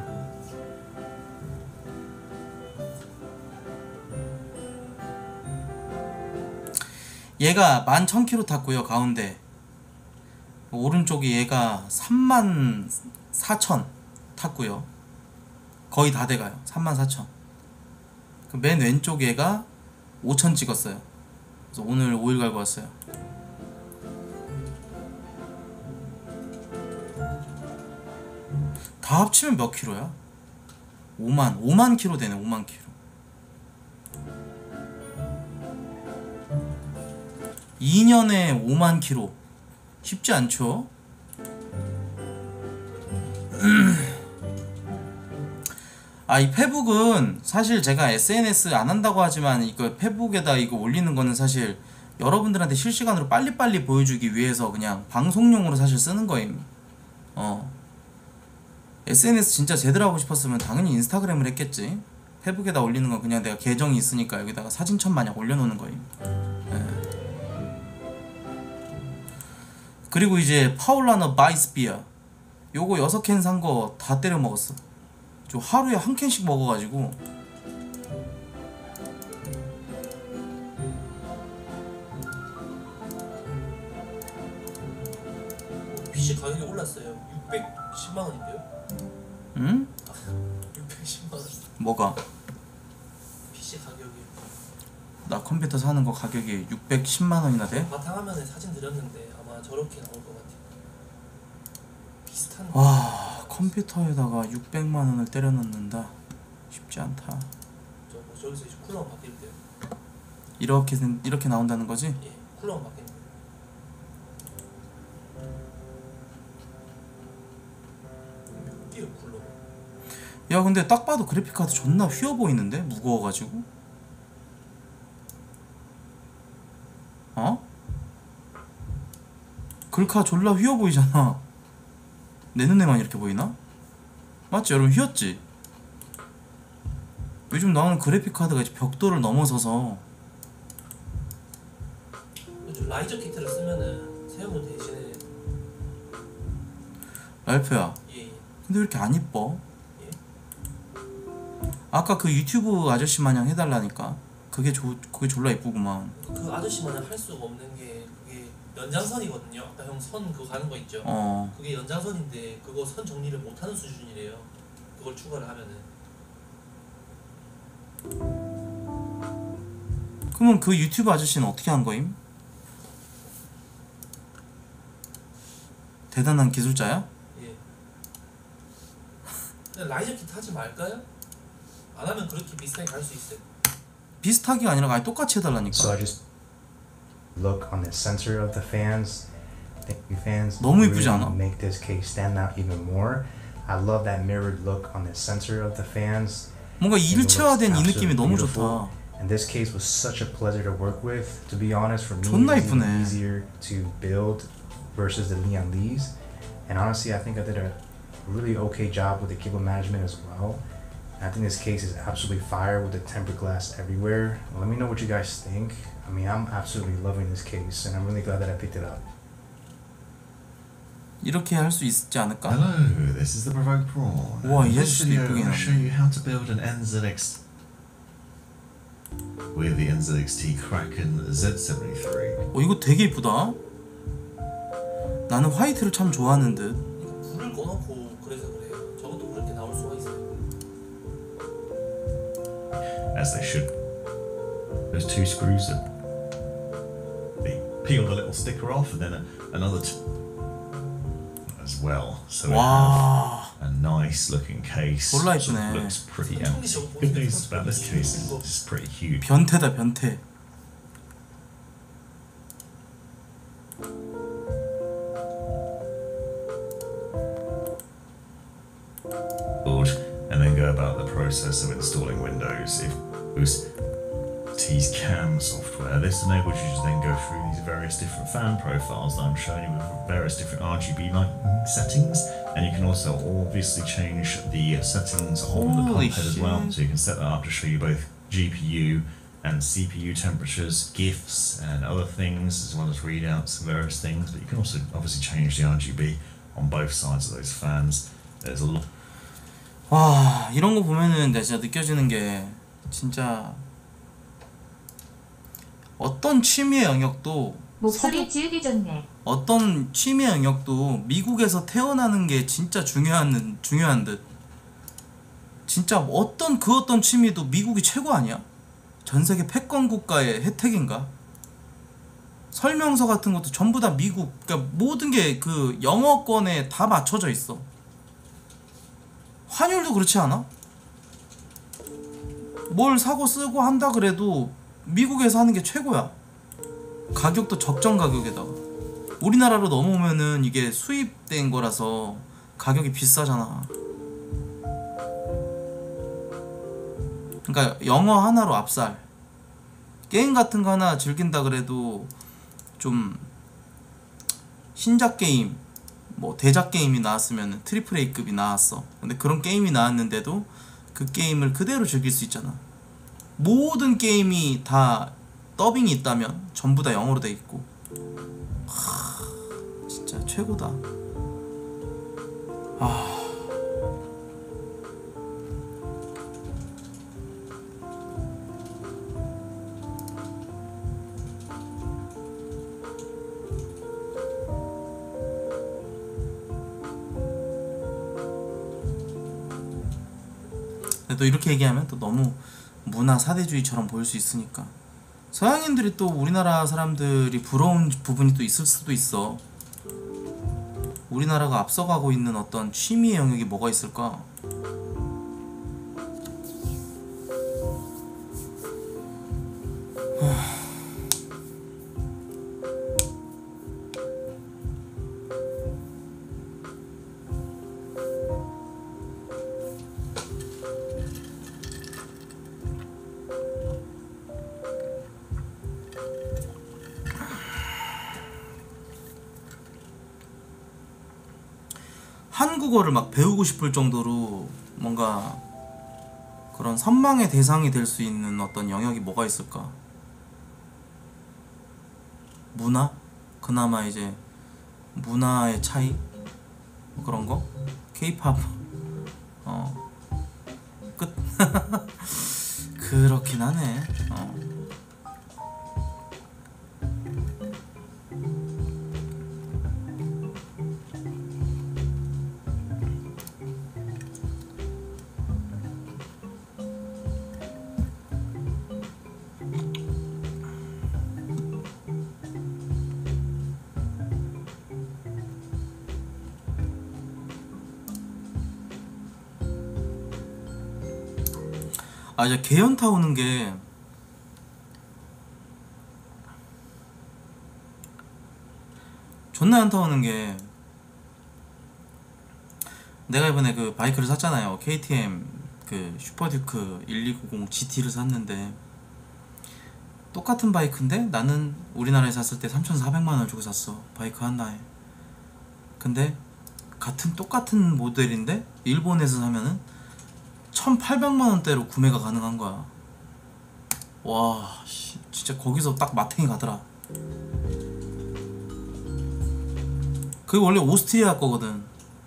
얘가 11,000km 탔고요. 가운데 오른쪽이 얘가 34,000 탔고요. 거의 다 돼가요. 34,000. 그 맨 왼쪽 얘가 5,000 찍었어요. 그래서 오늘 5일 갈고 왔어요. 다 합치면 몇 킬로야? 5만 킬로 되네. 5만 킬로. 2년에 5만 킬로. 쉽지 않죠? 이 페북은 사실 제가 SNS 안 한다고 하지만 이거 페북에다 이거 올리는 거는 사실 여러분들한테 실시간으로 빨리빨리 보여주기 위해서 그냥 방송용으로 사실 쓰는 거임. SNS 진짜 제대로 하고 싶었으면 당연히 인스타그램을 했겠지. 페북에다 올리는 건 그냥 내가 계정이 있으니까 여기다가 사진첩 마냥 올려놓는 거임. 그리고 이제 파울라너 바이스비어 요거 6캔 산 거 다 때려 먹었어. 저 하루에 한 캔씩 먹어가지고. PC 가격이 올랐어요. 610만 원인데요? 응? 610만 원. 뭐가? PC 가격이. 나 컴퓨터 사는 거 가격이 610만 원이나 돼? 바탕화면에 사진 드렸는데 아마 저렇게 나올 것 같아요. 비슷한. 와, 컴퓨터에다가 600만 원을 때려 넣는다. 쉽지 않다. 저기서 이제 쿨러만 바뀔 때요. 이렇게 나온다는 거지? 예, 쿨러만 바뀌는 거예요. 뛰어 쿨러. 야, 근데 딱 봐도 그래픽카드 존나 휘어 보이는데? 무거워가지고. 글카 졸라 휘어 보이잖아. 내 눈에만 이렇게 보이나? 맞지? 여러분 휘었지? 요즘 나오는 그래픽카드가 이제 벽도를 넘어서서. 저 라이저 키트를 쓰면은 세우고 대신에. 랄프야, 예. 근데 왜 이렇게 안 이뻐? 예? 아까 그 유튜브 아저씨 마냥 해달라니까. 그게 졸라 이쁘구만. 그 아저씨 마냥 할 수가 없는 게 그게 연장선이거든요. 아까 형 선 그거 가는 거 있죠? 그게 연장선인데 그거 선 정리를 못하는 수준이래요. 그걸 추가를 하면은. 그러면 그 유튜브 아저씨는 어떻게 한 거임? 대단한 기술자야? 예. 그냥 라이저 키트 하지 말까요? 안 하면 그렇게 비슷하게 갈 수 있어요. 비슷하게가 아니라 아예 똑같이 해달라니까. So I just look on the center of the fans. Thank you, fans. 너무 이쁘지 Really 않아? make this case stand out even more. I love that mirrored look on the center of the fans. 뭔가 And it looks 일체화된 이 absolutely 느낌이 너무 beautiful. 좋다. And this case was such a pleasure to work with. To be honest, for me, 존나 it was even 이쁘네. easier to build versus the Leon Lees. And honestly, I think I did a really okay job with the cable management as well. And I think this case is absolutely fire with the tempered glass everywhere. Let me know what you guys think. I mean, I'm absolutely loving this case, and I'm really glad that I picked it up. 이렇게 할 수 있지 않을까? Hello, this is the Provoked Prawn. 와, In 이 this 아저씨도 video, I'm 이쁘긴 going to 하네. show you how to build an NZX with the NZXT Kraken Z73. 이거 되게 이쁘다. 나는 화이트를 참 좋아하는 듯. 불을 꺼놓고 그래서 그래요. 저것도 그렇게 나올 수가 있어요. As they should. Those two screws that they peel the little sticker off, and then another as well. So we have 와, a nice looking case. 졸라 Sort of 이쁘네. looks pretty empty. Good news about this case is it's pretty huge. 변태다 변태. And then go about the process of installing Windows. If it was T's CAM software, this enables you to then go through these various different fan profiles that I'm showing you with various different RGB lighting settings, and you can also obviously change the settings on the pump Holy head as well, shit. so you can set that up to show you both GPU and CPU temperatures, GIFs and other things, as well as readouts and various things, but you can also obviously change the RGB on both sides of those fans. There's a lot. 와, 이런 거 보면은 내가 진짜 느껴지는 게 진짜 어떤 취미의 영역도 목소리 지으기 좋네. 어떤 취미의 영역도 미국에서 태어나는 게 진짜 중요한 듯. 진짜 어떤 취미도 미국이 최고 아니야? 전 세계 패권 국가의 혜택인가? 설명서 같은 것도 전부 다 미국, 그러니까 모든 게 그 영어권에 다 맞춰져 있어. 환율도 그렇지 않아? 뭘 사고 쓰고 한다 그래도 미국에서 하는 게 최고야. 가격도 적정 가격에다가. 우리나라로 넘어오면은 이게 수입된 거라서 가격이 비싸잖아. 그러니까 영어 하나로 압살. 게임 같은 거 하나 즐긴다 그래도 좀 신작 게임, 뭐 대작 게임이 나왔으면 트리플 A급이 나왔어. 근데 그런 게임이 나왔는데도 그 게임을 그대로 즐길 수 있잖아. 모든 게임이 다 더빙이 있다면 전부 다 영어로 돼 있고. 진짜 최고다. 근데 또 이렇게 얘기하면 또 너무 문화 사대주의처럼 보일 수 있으니까 서양인들이 또 우리나라 사람들이 부러운 부분이 또 있을 수도 있어. 우리나라가 앞서가고 있는 어떤 취미의 영역이 뭐가 있을까? 한국어를 막 배우고 싶을 정도로 뭔가 그런 선망의 대상이 될 수 있는 어떤 영역이 뭐가 있을까? 문화? 그나마 이제 문화의 차이? 뭐 그런 거? K-pop? 끝. 그렇긴 하네. 아, 이제 개연타 오는 게 존나 현타 오는 게, 내가 이번에 그 바이크를 샀잖아요. KTM 그 슈퍼듀크 1290 GT를 샀는데, 똑같은 바이크인데 나는 우리나라에 샀을 때 3,400만원 주고 샀어, 바이크 하나에. 근데 똑같은 모델인데 일본에서 사면은 1,800만원대로 구매가 가능한 거야. 와, 진짜 거기서 딱 마탱이 가더라. 그게 원래 오스트리아 거거든.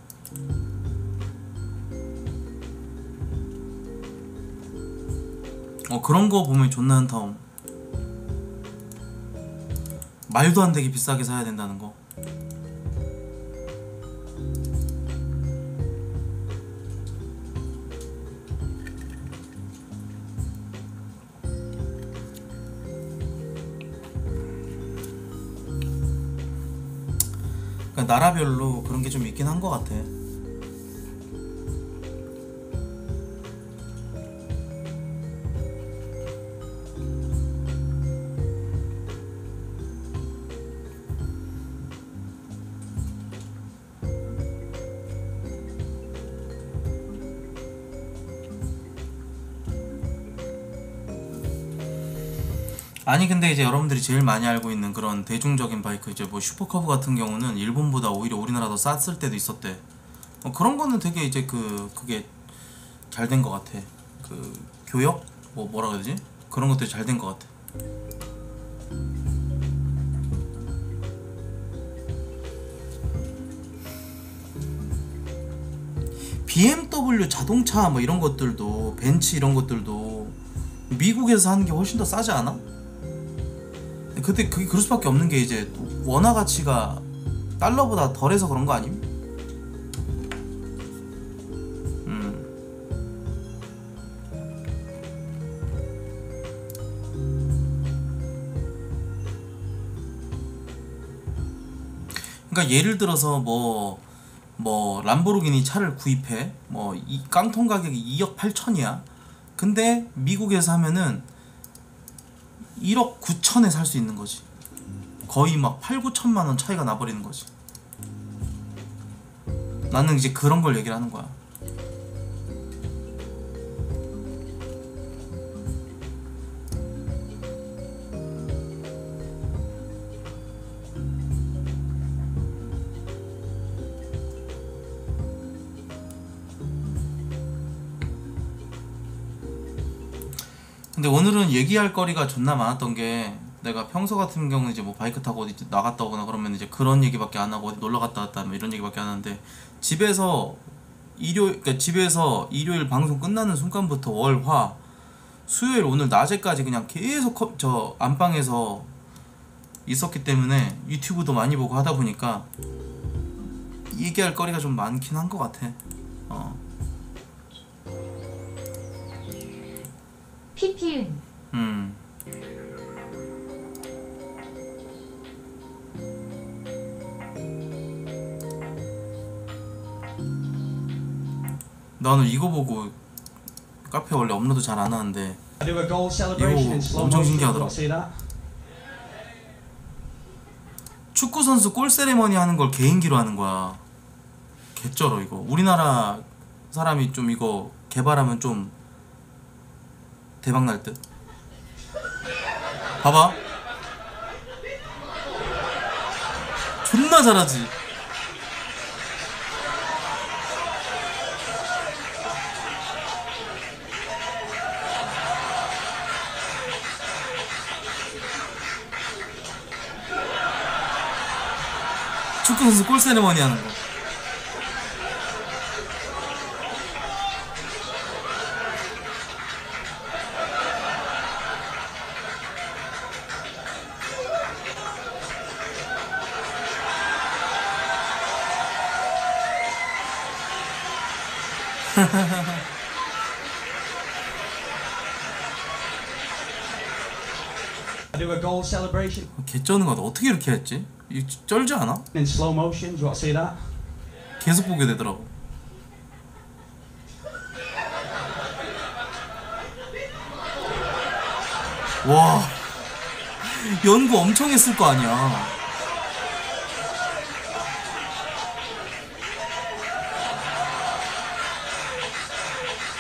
그런 거 보면 존나 한타움. 말도 안 되게 비싸게 사야 된다는 거. 그러니까 나라별로 그런 게 좀 있긴 한 거 같아. 아니 근데 이제 여러분들이 제일 많이 알고 있는 그런 대중적인 바이크, 이제 뭐 슈퍼커브 같은 경우는 일본보다 오히려 우리나라 더 쌌을 때도 있었대. 그런 거는 되게 이제 그게 잘 된 거 같아. 그 교역? 뭐라 그래야 되지? 그런 것들이 잘 된 거 같아. BMW 자동차 뭐 이런 것들도, 벤츠 이런 것들도 미국에서 하는 게 훨씬 더 싸지 않아? 근데 그게 그럴 수밖에 없는 게 이제 원화 가치가 달러보다 덜해서 그런 거 아님? 그러니까 예를 들어서 뭐 람보르기니 차를 구입해, 뭐 이 깡통 가격이 2억 8천이야. 근데 미국에서 하면은 1억 9천에 살 수 있는 거지. 거의 막 8, 9천만 원 차이가 나버리는 거지. 나는 이제 그런 걸 얘기를 하는 거야. 근데 오늘은 얘기할 거리가 존나 많았던 게, 내가 평소 같은 경우는 이제 뭐 바이크 타고 어디 나갔다 오거나 그러면 이제 그런 얘기밖에 안 하고 어디 놀러 갔다 왔다 뭐 이런 얘기밖에 안 하는데, 집에서 일요일 방송 끝나는 순간부터 월, 화, 수요일 오늘 낮에까지 그냥 계속 저 안방에서 있었기 때문에 유튜브도 많이 보고 하다 보니까 얘기할 거리가 좀 많긴 한 것 같아. 피피은 나는 이거 보고 카페 원래 업로드 잘 안 하는데 I do a goal celebration in slow 엄청 motion. 신기하더라고. See that? 축구 선수 골 세리머니 하는 걸 개인기로 하는 거야. 개쩔어 이거. 우리나라 사람이 좀 이거 개발하면 좀 대박 날 듯. 봐봐. 존나 잘하지. 축구 선수 골 세리머니 하는 거. I do a goal celebration 개쩌는 거 어떻게 이렇게 했지? 이 쩔지 않아? in slow motion. Do you want to see that? 계속 보게 되더라고. 와, 연구 엄청 했을 거 아니야.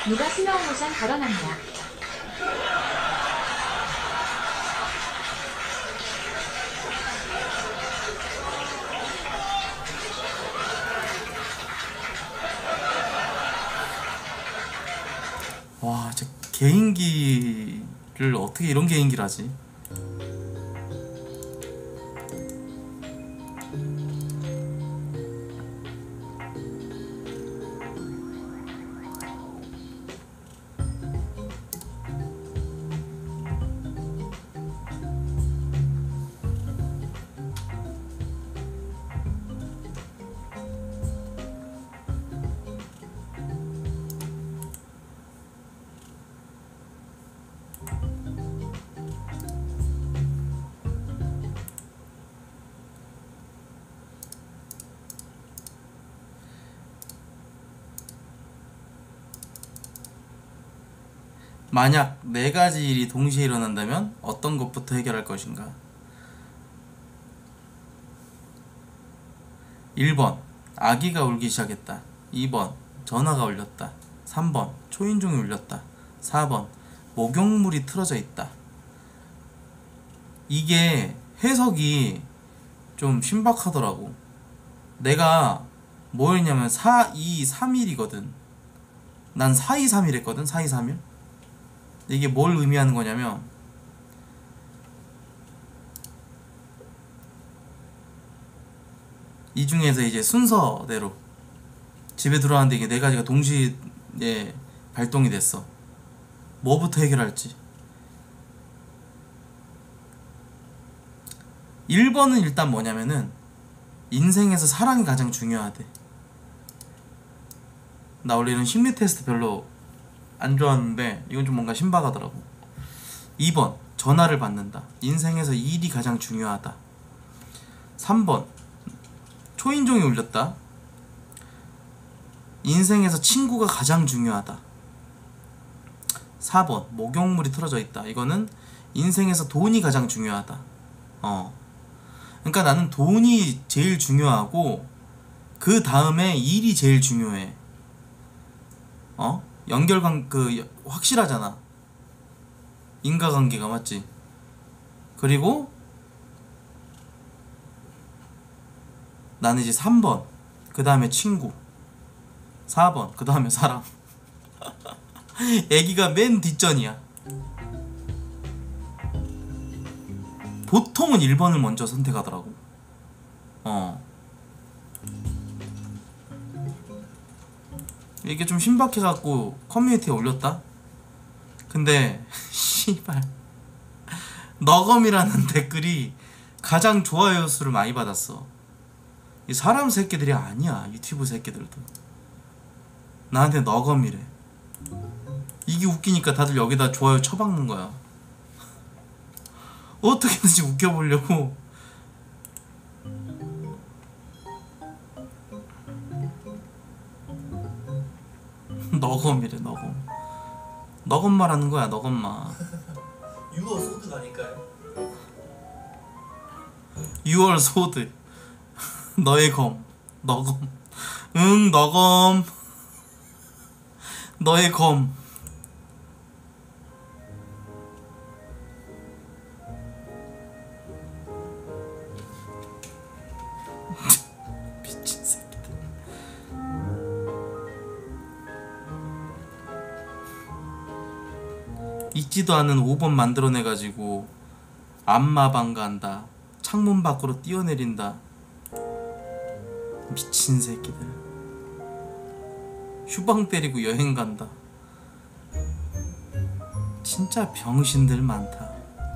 누가 슬로우 모션 걸어놨냐. 와, 진짜 개인기를 어떻게 이런 개인기를 하지? 만약 네 가지 일이 동시에 일어난다면 어떤 것부터 해결할 것인가? 1번 아기가 울기 시작했다. 2번 전화가 울렸다. 3번 초인종이 울렸다. 4번 목욕물이 틀어져 있다. 이게 해석이 좀 신박하더라고. 내가 뭐였냐면 4, 2, 3일이거든. 난 4, 2, 3일 했거든. 4, 2, 3일. 이게 뭘 의미하는 거냐면 이 중에서 이제 순서대로 집에 들어왔는데 이게 네 가지가 동시에 발동이 됐어. 뭐부터 해결할지. 1번은 일단 뭐냐면은 인생에서 사랑이 가장 중요하대. 나 원래 이런 심리 테스트 별로 안 좋아하는데 이건 좀 뭔가 신박하더라고. 2번 전화를 받는다. 인생에서 일이 가장 중요하다. 3번 초인종이 울렸다. 인생에서 친구가 가장 중요하다. 4번 목욕물이 틀어져 있다. 이거는 인생에서 돈이 가장 중요하다. 그러니까 나는 돈이 제일 중요하고 그 다음에 일이 제일 중요해. 연결관 확실하잖아. 인과관계가 맞지. 그리고 나는 이제 3번 그 다음에 친구, 4번 그 다음에 사랑. 애기가 맨 뒷전이야. 보통은 1번을 먼저 선택하더라고. 이게 좀 신박해갖고 커뮤니티에 올렸다? 근데 씨발 너검이라는 댓글이 가장 좋아요 수를 많이 받았어. 이 사람 새끼들이 아니야. 유튜브 새끼들도 나한테 너검이래. 이게 웃기니까 다들 여기다 좋아요 쳐박는 거야. 어떻게든지 웃겨보려고. 너검이래. 너검 말하는 거야. 너검마. 유어 소드가 아닐까요? 6월 소드. 너의 검. 너검. 응, 너검. 너의 검. 미친 새끼들. 있지도 않은 5번 만들어내가지고 안마방 간다, 창문 밖으로 뛰어내린다. 미친 새끼들. 휴방 때리고 여행 간다. 진짜 병신들 많다.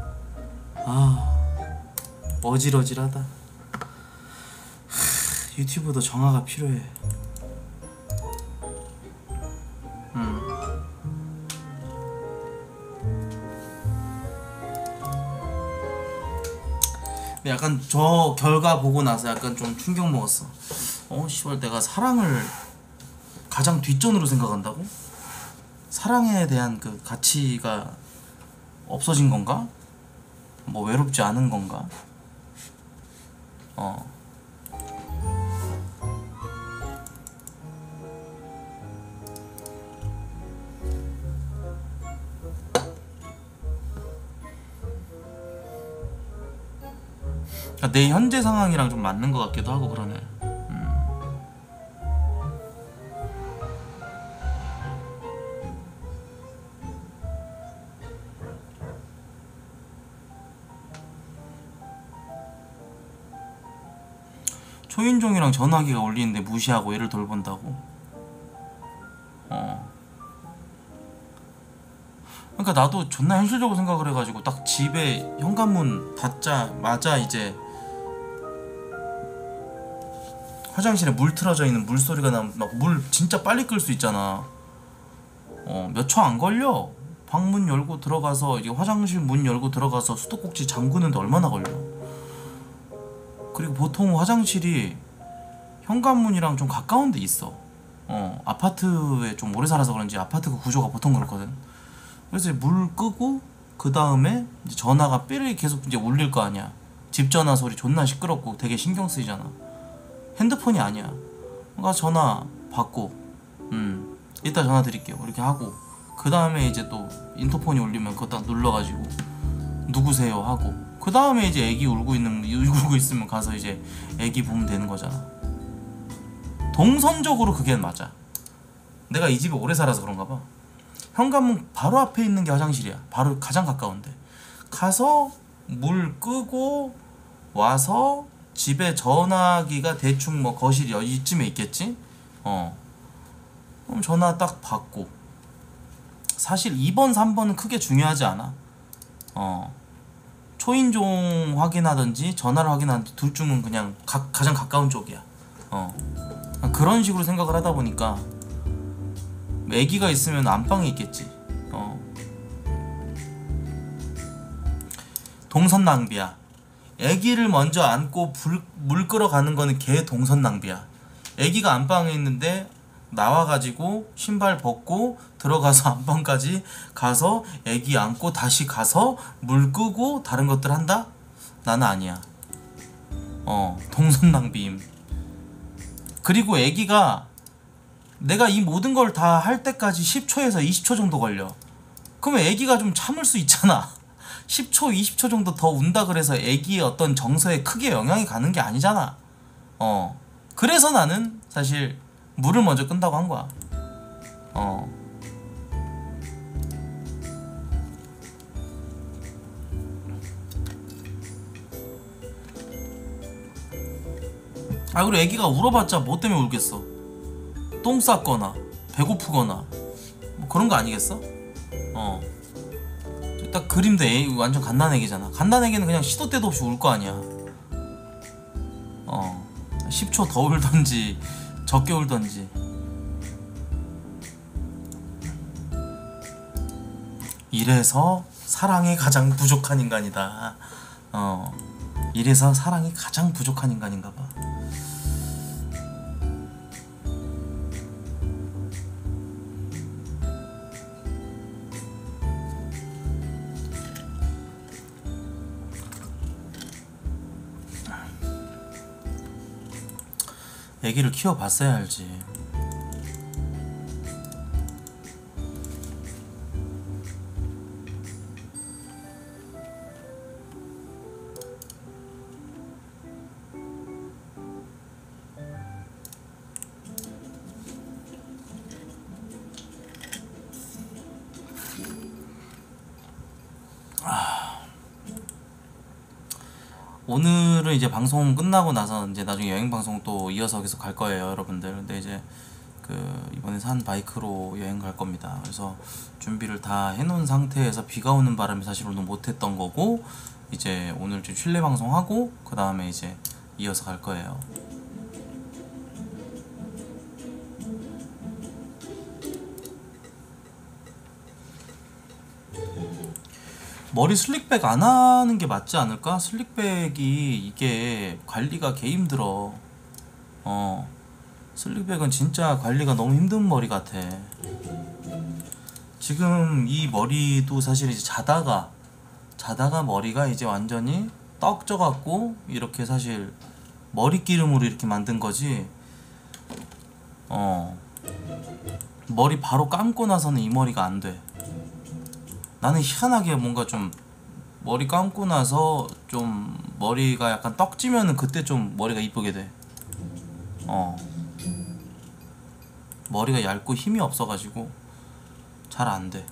어질어질하다. 유튜브도 정화가 필요해. 약간 저 결과 보고 나서 약간 좀 충격 먹었어. 씨발 내가 사랑을 가장 뒷전으로 생각한다고? 사랑에 대한 그 가치가 없어진 건가? 뭐 외롭지 않은 건가? 그러니까 내 현재 상황이랑 좀 맞는 것 같기도 하고 그러네. 초인종이랑 전화기가 울리는데 무시하고 얘를 돌본다고? 그러니까 나도 존나 현실적으로 생각을 해가지고 딱 집에 현관문 닫자마자 이제 화장실에 물 틀어져 있는 물소리가 나면 막 물 진짜 빨리 끌 수 있잖아. 몇 초 안 걸려. 방문 열고 들어가서 이게 화장실 문 열고 들어가서 수도꼭지 잠그는데 얼마나 걸려. 그리고 보통 화장실이 현관문이랑 좀 가까운 데 있어. 아파트에 좀 오래 살아서 그런지 아파트 그 구조가 보통 그렇거든. 그래서 물 끄고 그 다음에 전화가 삐리 계속 이제 울릴 거 아니야. 집 전화 소리 존나 시끄럽고 되게 신경 쓰이잖아. 핸드폰이 아니야. 그러니까 전화 받고 이따 전화 드릴게요 이렇게 하고 그 다음에 이제 또 인터폰이 울리면 그거 딱 눌러가지고 누구세요 하고 그 다음에 이제 애기 울고 있으면 가서 이제 애기 보면 되는 거잖아. 동선적으로 그게 맞아. 내가 이 집에 오래 살아서 그런가 봐. 현관문 바로 앞에 있는 게 화장실이야. 바로 가장 가까운데 가서 물 끄고 와서 집에 전화기가 대충 뭐 거실 이쯤에 있겠지? 그럼 전화 딱 받고 사실 2번 3번은 크게 중요하지 않아. 초인종 확인하든지 전화를 확인하든지 둘 중은 그냥 가장 가까운 쪽이야. 그런 식으로 생각을 하다 보니까 애기가 있으면 안방에 있겠지. 동선 낭비야. 애기를 먼저 안고 물 끌어가는 거는 개 동선 낭비야. 애기가 안방에 있는데 나와가지고 신발 벗고 들어가서 안방까지 가서 애기 안고 다시 가서 물 끄고 다른 것들 한다? 나는 아니야. 동선 낭비임. 그리고 애기가 내가 이 모든 걸 다 할 때까지 10초에서 20초 정도 걸려. 그러면 애기가 좀 참을 수 있잖아. 10초, 20초 정도 더 운다 그래서 애기의 어떤 정서에 크게 영향이 가는 게 아니잖아. 그래서 나는 사실 물을 먼저 끈다고 한 거야. 그리고 애기가 울어봤자 뭐 때문에 울겠어. 똥 쌌거나 배고프거나 뭐 그런 거 아니겠어? 딱 그림도 완전 갓난애기잖아. 갓난애기는 그냥 시도 때도 없이 울 거 아니야. 10초 더 울던지 적게 울던지. 이래서 사랑이 가장 부족한 인간이다. 이래서 사랑이 가장 부족한 인간인가 봐. 애기를 키워봤어야 알지. 오늘은 이제 방송 끝나고 나서 이제 나중에 여행 방송 또 이어서 계속 갈 거예요, 여러분들. 근데 이제 이번에 산 바이크로 여행 갈 겁니다. 그래서 준비를 다 해놓은 상태에서 비가 오는 바람에 사실 오늘 못했던 거고, 이제 오늘 좀 실내 방송하고 그 다음에 이제 이어서 갈 거예요. 머리 슬릭백 안 하는 게 맞지 않을까? 슬릭백이 이게 관리가 개 힘들어. 슬릭백은 진짜 관리가 너무 힘든 머리 같아. 지금 이 머리도 사실 이제 자다가 머리가 이제 완전히 떡져 갖고 이렇게 사실 머리 기름으로 이렇게 만든 거지. 머리 바로 감고 나서는 이 머리가 안 돼. 나는 희한하게 뭔가 좀 머리 감고 나서 좀 머리가 약간 떡지면은 그때 좀 머리가 이쁘게 돼. 머리가 얇고 힘이 없어가지고 잘 안 돼.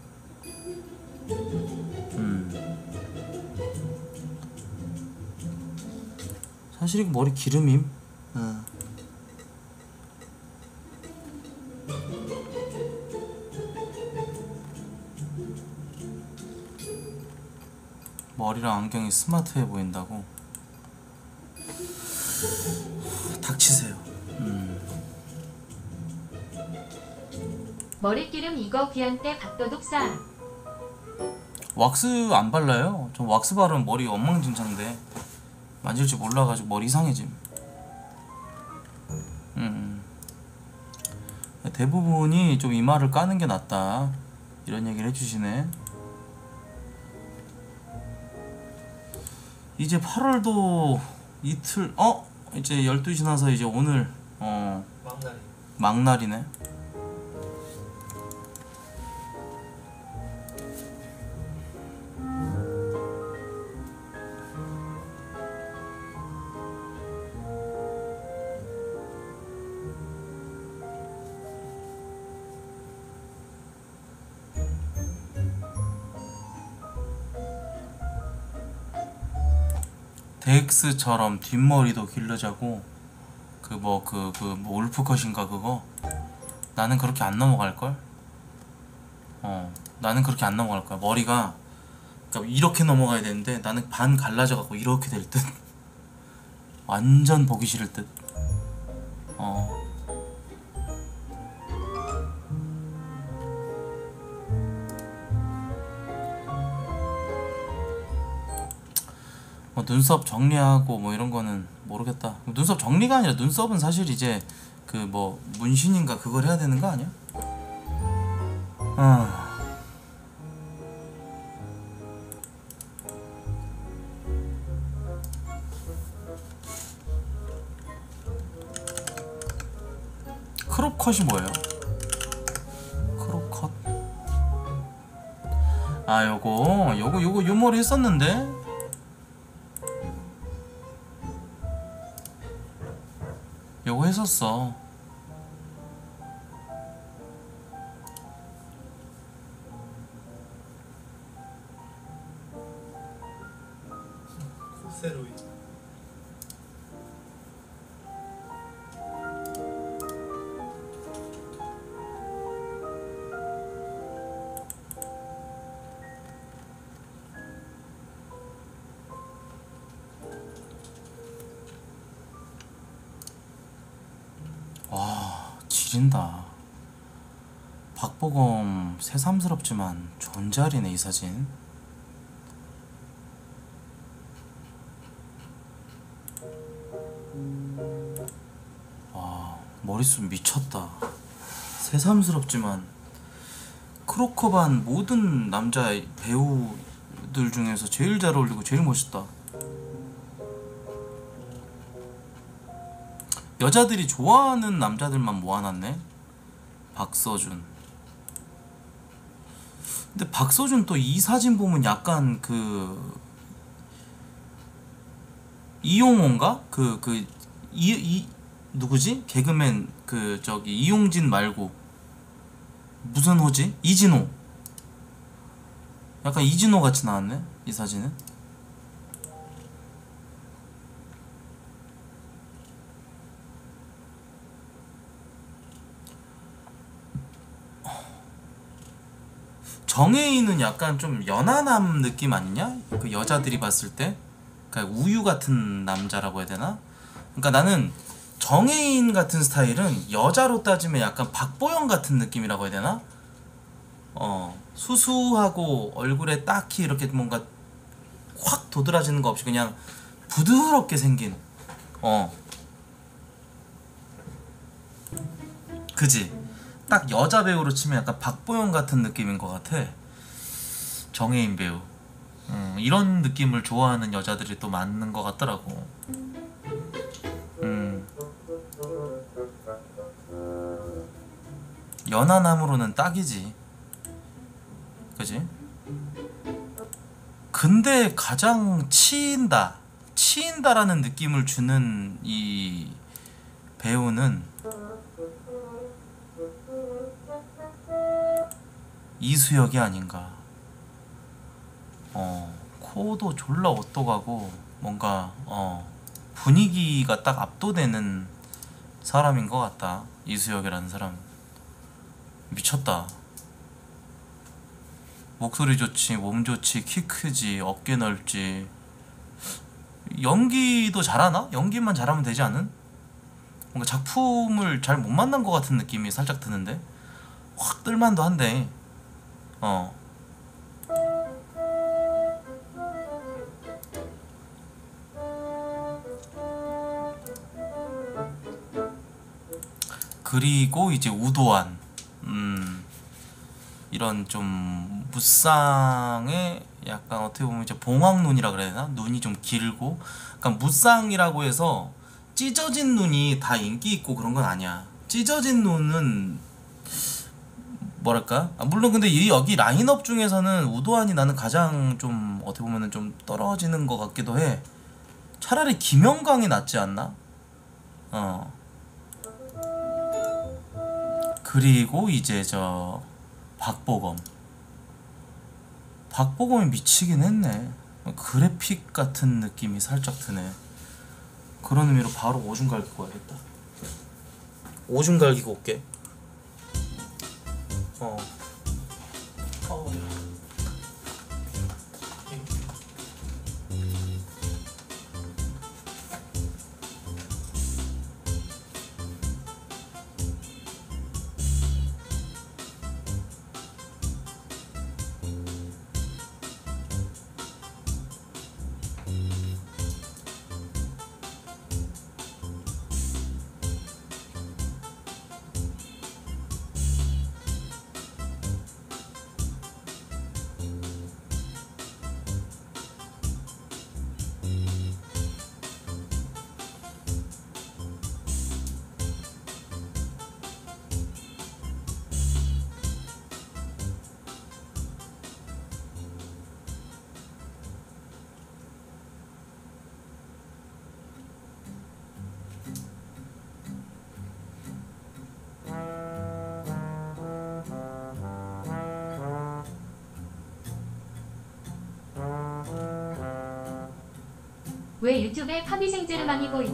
사실 이거 머리 기름임. 머리랑 안경이 스마트해 보인다고. 닥치세요. 머리기름 이거 귀한 때 밥도둑 싸. 왁스 안 발라요. 전 왁스 바르면 머리 엉망진창돼. 만질 줄 몰라가지고 머리 이상해짐. 대부분이 좀 이마를 까는 게 낫다 이런 얘기를 해주시네. 이제 8월도 이틀 이제 12시 나서 이제 오늘 막날이네. 덱스처럼 뒷머리도 기르자고. 그 울프컷인가 그거. 나는 그렇게 안 넘어갈걸? 나는 그렇게 안 넘어갈거야. 머리가 그러니까 이렇게 넘어가야 되는데 나는 반 갈라져갖고 이렇게 될 듯. 완전 보기 싫을 듯. 눈썹 정리하고 뭐 이런 거는 모르겠다. 눈썹 정리가 아니라 눈썹은 사실 이제 그 뭐 문신인가 그걸 해야 되는 거 아니야? 크롭컷이 뭐예요? 크롭컷? 아 요거 요 머리 했었는데. 요거 했었어. 코세로이. 와, 지린다. 박보검 새삼스럽지만 존잘이네 이 사진. 와, 머릿속 미쳤다. 새삼스럽지만 크로커반 모든 남자 배우들 중에서 제일 잘 어울리고 제일 멋있다. 여자들이 좋아하는 남자들만 모아놨네. 박서준. 근데 박서준 또 이 사진 보면 약간 그 이용호인가? 누구지? 개그맨 그 저기 이용진 말고 무슨 호지? 이진호. 약간 이진호 같이 나왔네 이 사진은. 정혜인은 약간 좀 연하남 느낌 아니냐? 그 여자들이 봤을 때 그러니까 우유 같은 남자라고 해야 되나? 그러니까 나는 정혜인 같은 스타일은 여자로 따지면 약간 박보영 같은 느낌이라고 해야 되나? 수수하고 얼굴에 딱히 이렇게 뭔가 확 도드라지는 거 없이 그냥 부드럽게 생긴 그지? 딱 여자 배우로 치면 약간 박보영 같은 느낌인 것 같아. 정혜인 배우. 이런 느낌을 좋아하는 여자들이 또 많은 것 같더라고. 연하남으로는 딱이지. 그지? 근데 가장 치인다라는 느낌을 주는 이 배우는 이수혁이 아닌가. 코도 졸라 오똑하고 뭔가 분위기가 딱 압도되는 사람인 것 같다. 이수혁이라는 사람 미쳤다. 목소리 좋지, 몸 좋지, 키 크지, 어깨 넓지. 연기도 잘하나? 연기만 잘하면 되지 않은? 뭔가 작품을 잘 못 만난 것 같은 느낌이 살짝 드는데 확 뜰만도 한데. 그리고 이제 우도환, 이런 좀 무쌍의 약간 어떻게 보면 이제 봉황눈이라 그래야 되나? 눈이 좀 길고, 약간 무쌍이라고 해서 찢어진 눈이 다 인기 있고 그런 건 아니야. 찢어진 눈은 뭐랄까? 물론 근데 여기 라인업 중에서는 우도환이 나는 가장 좀 어떻게 보면은 좀 떨어지는 것 같기도 해. 차라리 김영광이 낫지 않나? 그리고 이제 저 박보검이 미치긴 했네. 그래픽 같은 느낌이 살짝 드네. 그런 의미로 바로 오줌 갈기고 와야겠다. 오줌 갈기고 올게. 왜 유튜브에 파비생제르망이 보이지?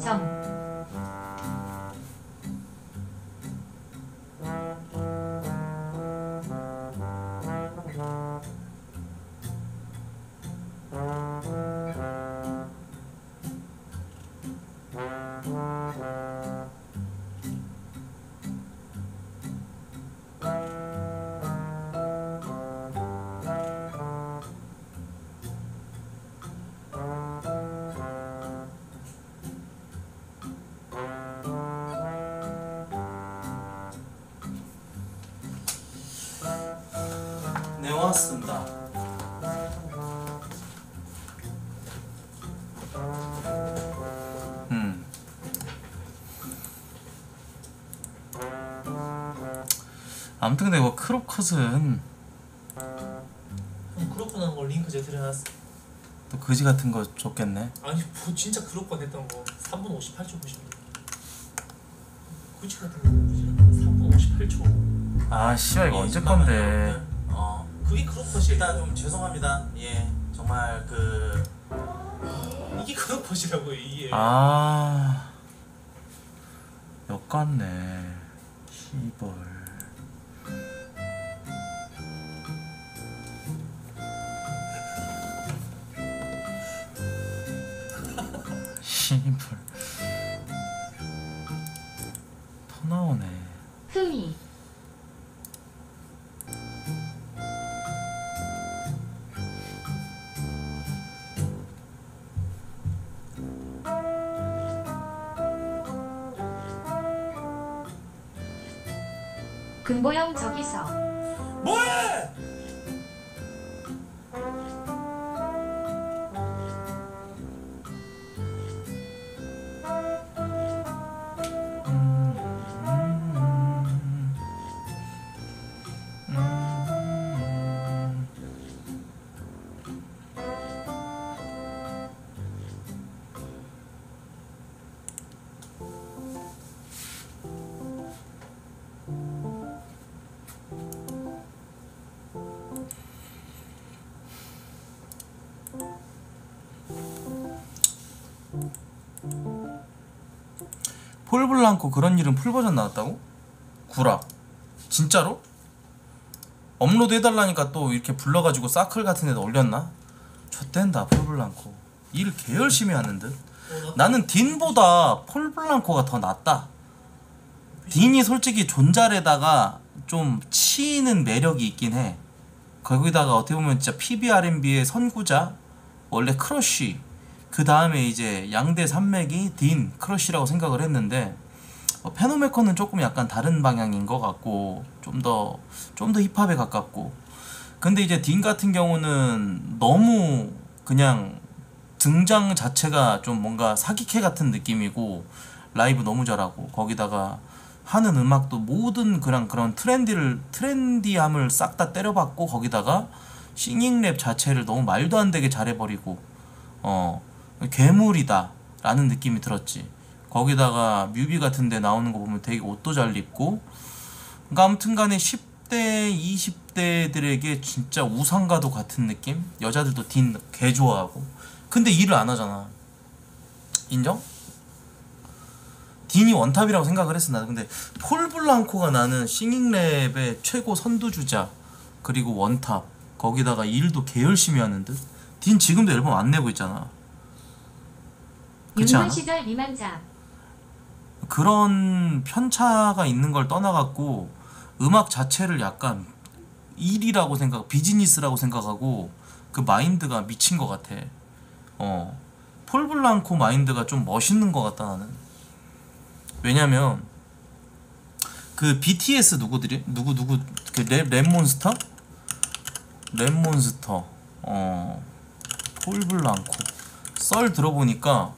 네, 왔습니다. 아무튼 근데 뭐 크롭컷은 크롭컷 한거 링크 제가 드려놨어. 또 거지 같은 거 줬겠네. 아니 뭐 진짜 크롭컷 했던 거 3분 58초 보시면 거지 같은 거 3분 58초. 아 씨발 이거 언제 건데. 그게 크롭컷이. 일단 좀 죄송합니다. 예, 정말 그 이게 크롭컷이라고요 이게. 역같네. 시벌. 시벌. 터 나오네. 흠이 금보영 저기서 뭐해? 폴 블랑코 그런 이름 풀 버전 나왔다고? 구라 진짜로? 업로드 해달라니까 또 이렇게 불러가지고 사클 같은 데다 올렸나? 좆된다 폴 블랑코 일 개 열심히 하는 듯. 나는 딘보다 폴 블랑코가 더 낫다. 딘이 솔직히 존잘에다가 좀 치이는 매력이 있긴 해. 거기다가 어떻게 보면 진짜 PBRNB의 선구자 원래 크러쉬 그 다음에 이제 양대 산맥이 딘 크러쉬라고 생각을 했는데 페노메커는 조금 약간 다른 방향인 것 같고 좀 더 힙합에 가깝고. 근데 이제 딘 같은 경우는 너무 그냥 등장 자체가 좀 뭔가 사기캐 같은 느낌이고 라이브 너무 잘하고 거기다가 하는 음악도 모든 그런 트렌디함을 싹 다 때려박고 거기다가 싱잉랩 자체를 너무 말도 안 되게 잘해버리고 괴물이다 라는 느낌이 들었지. 거기다가 뮤비 같은 데 나오는 거 보면 되게 옷도 잘 입고. 그러니까 아무튼 간에 10대 20대들에게 진짜 우상과도 같은 느낌? 여자들도 딘 개 좋아하고. 근데 일을 안 하잖아. 인정? 딘이 원탑이라고 생각을 했어 나는. 근데 폴 블랑코가 나는 싱잉랩의 최고 선두주자 그리고 원탑 거기다가 일도 개 열심히 하는 듯. 딘 지금도 앨범 안 내고 있잖아. 그렇지 않아? 시절 미만자. 그런 편차가 있는 걸 떠나갖고 음악 자체를 약간 일이라고 비즈니스라고 생각하고 그 마인드가 미친 것 같아. 폴 블랑코 마인드가 좀 멋있는 것 같다 나는. 왜냐면 그 BTS 누구들이 누구 그 랩몬스터 폴 블랑코 썰 들어보니까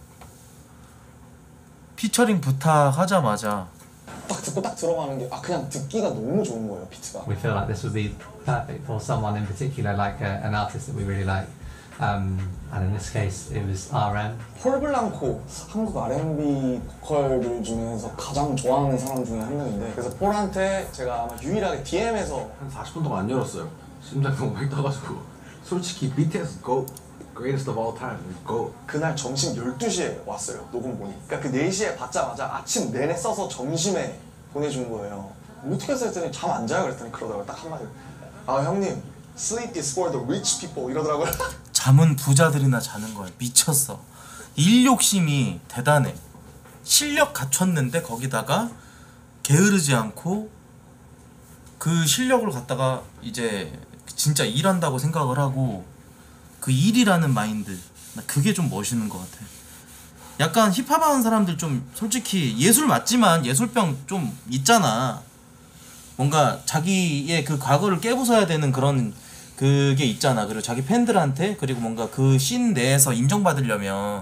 피처링 부탁하자마자 딱 듣고 딱 들어가는 게 그냥 듣기가 너무 좋은 거예요 비트가. We feel like this would be perfect for someone in particular, like an artist that we really like. And in this case, it was RM. 폴 블랑코 한국 R&B 보컬들 중에서 가장 좋아하는 사람 중에 한 명인데 그래서 폴한테 제가 아마 유일하게 DM에서 한 40분 동안 안 열었어요. 심장 너무 막 떠가지고. 솔직히 BTS GO, greatest of all time, GO. 그날 점심 12시에 왔어요 녹음 보니. 그러니까 그 4시에 받자마자 아침 내내 써서 점심에 보내준 거예요. 어떻게 했어 했더니 잠 안 자요 그랬더니 그러더라고요. 딱 한마디로 형님 sleep is for the rich people 이러더라고요. 잠은 부자들이나 자는 거야. 미쳤어. 일 욕심이 대단해. 실력 갖췄는데 거기다가 게으르지 않고 그 실력을 갖다가 이제 진짜 일한다고 생각을 하고 그 일이라는 마인드 나 그게 좀 멋있는 것 같아. 약간 힙합하는 사람들 좀 솔직히 예술 맞지만 예술병 좀 있잖아. 뭔가 자기의 그 과거를 깨부숴야 되는 그런 그게 있잖아. 그리고 자기 팬들한테 그리고 뭔가 그 씬 내에서 인정받으려면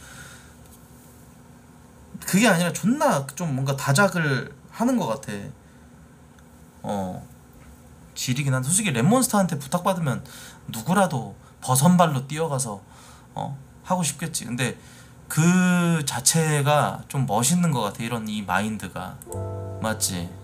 그게 아니라 존나 좀 뭔가 다작을 하는 것 같아. 지리긴 한데 솔직히 랩몬스터한테 부탁받으면 누구라도 버선발로 뛰어가서 하고 싶겠지. 근데 그 자체가 좀 멋있는 것 같아. 이런 이 마인드가 맞지?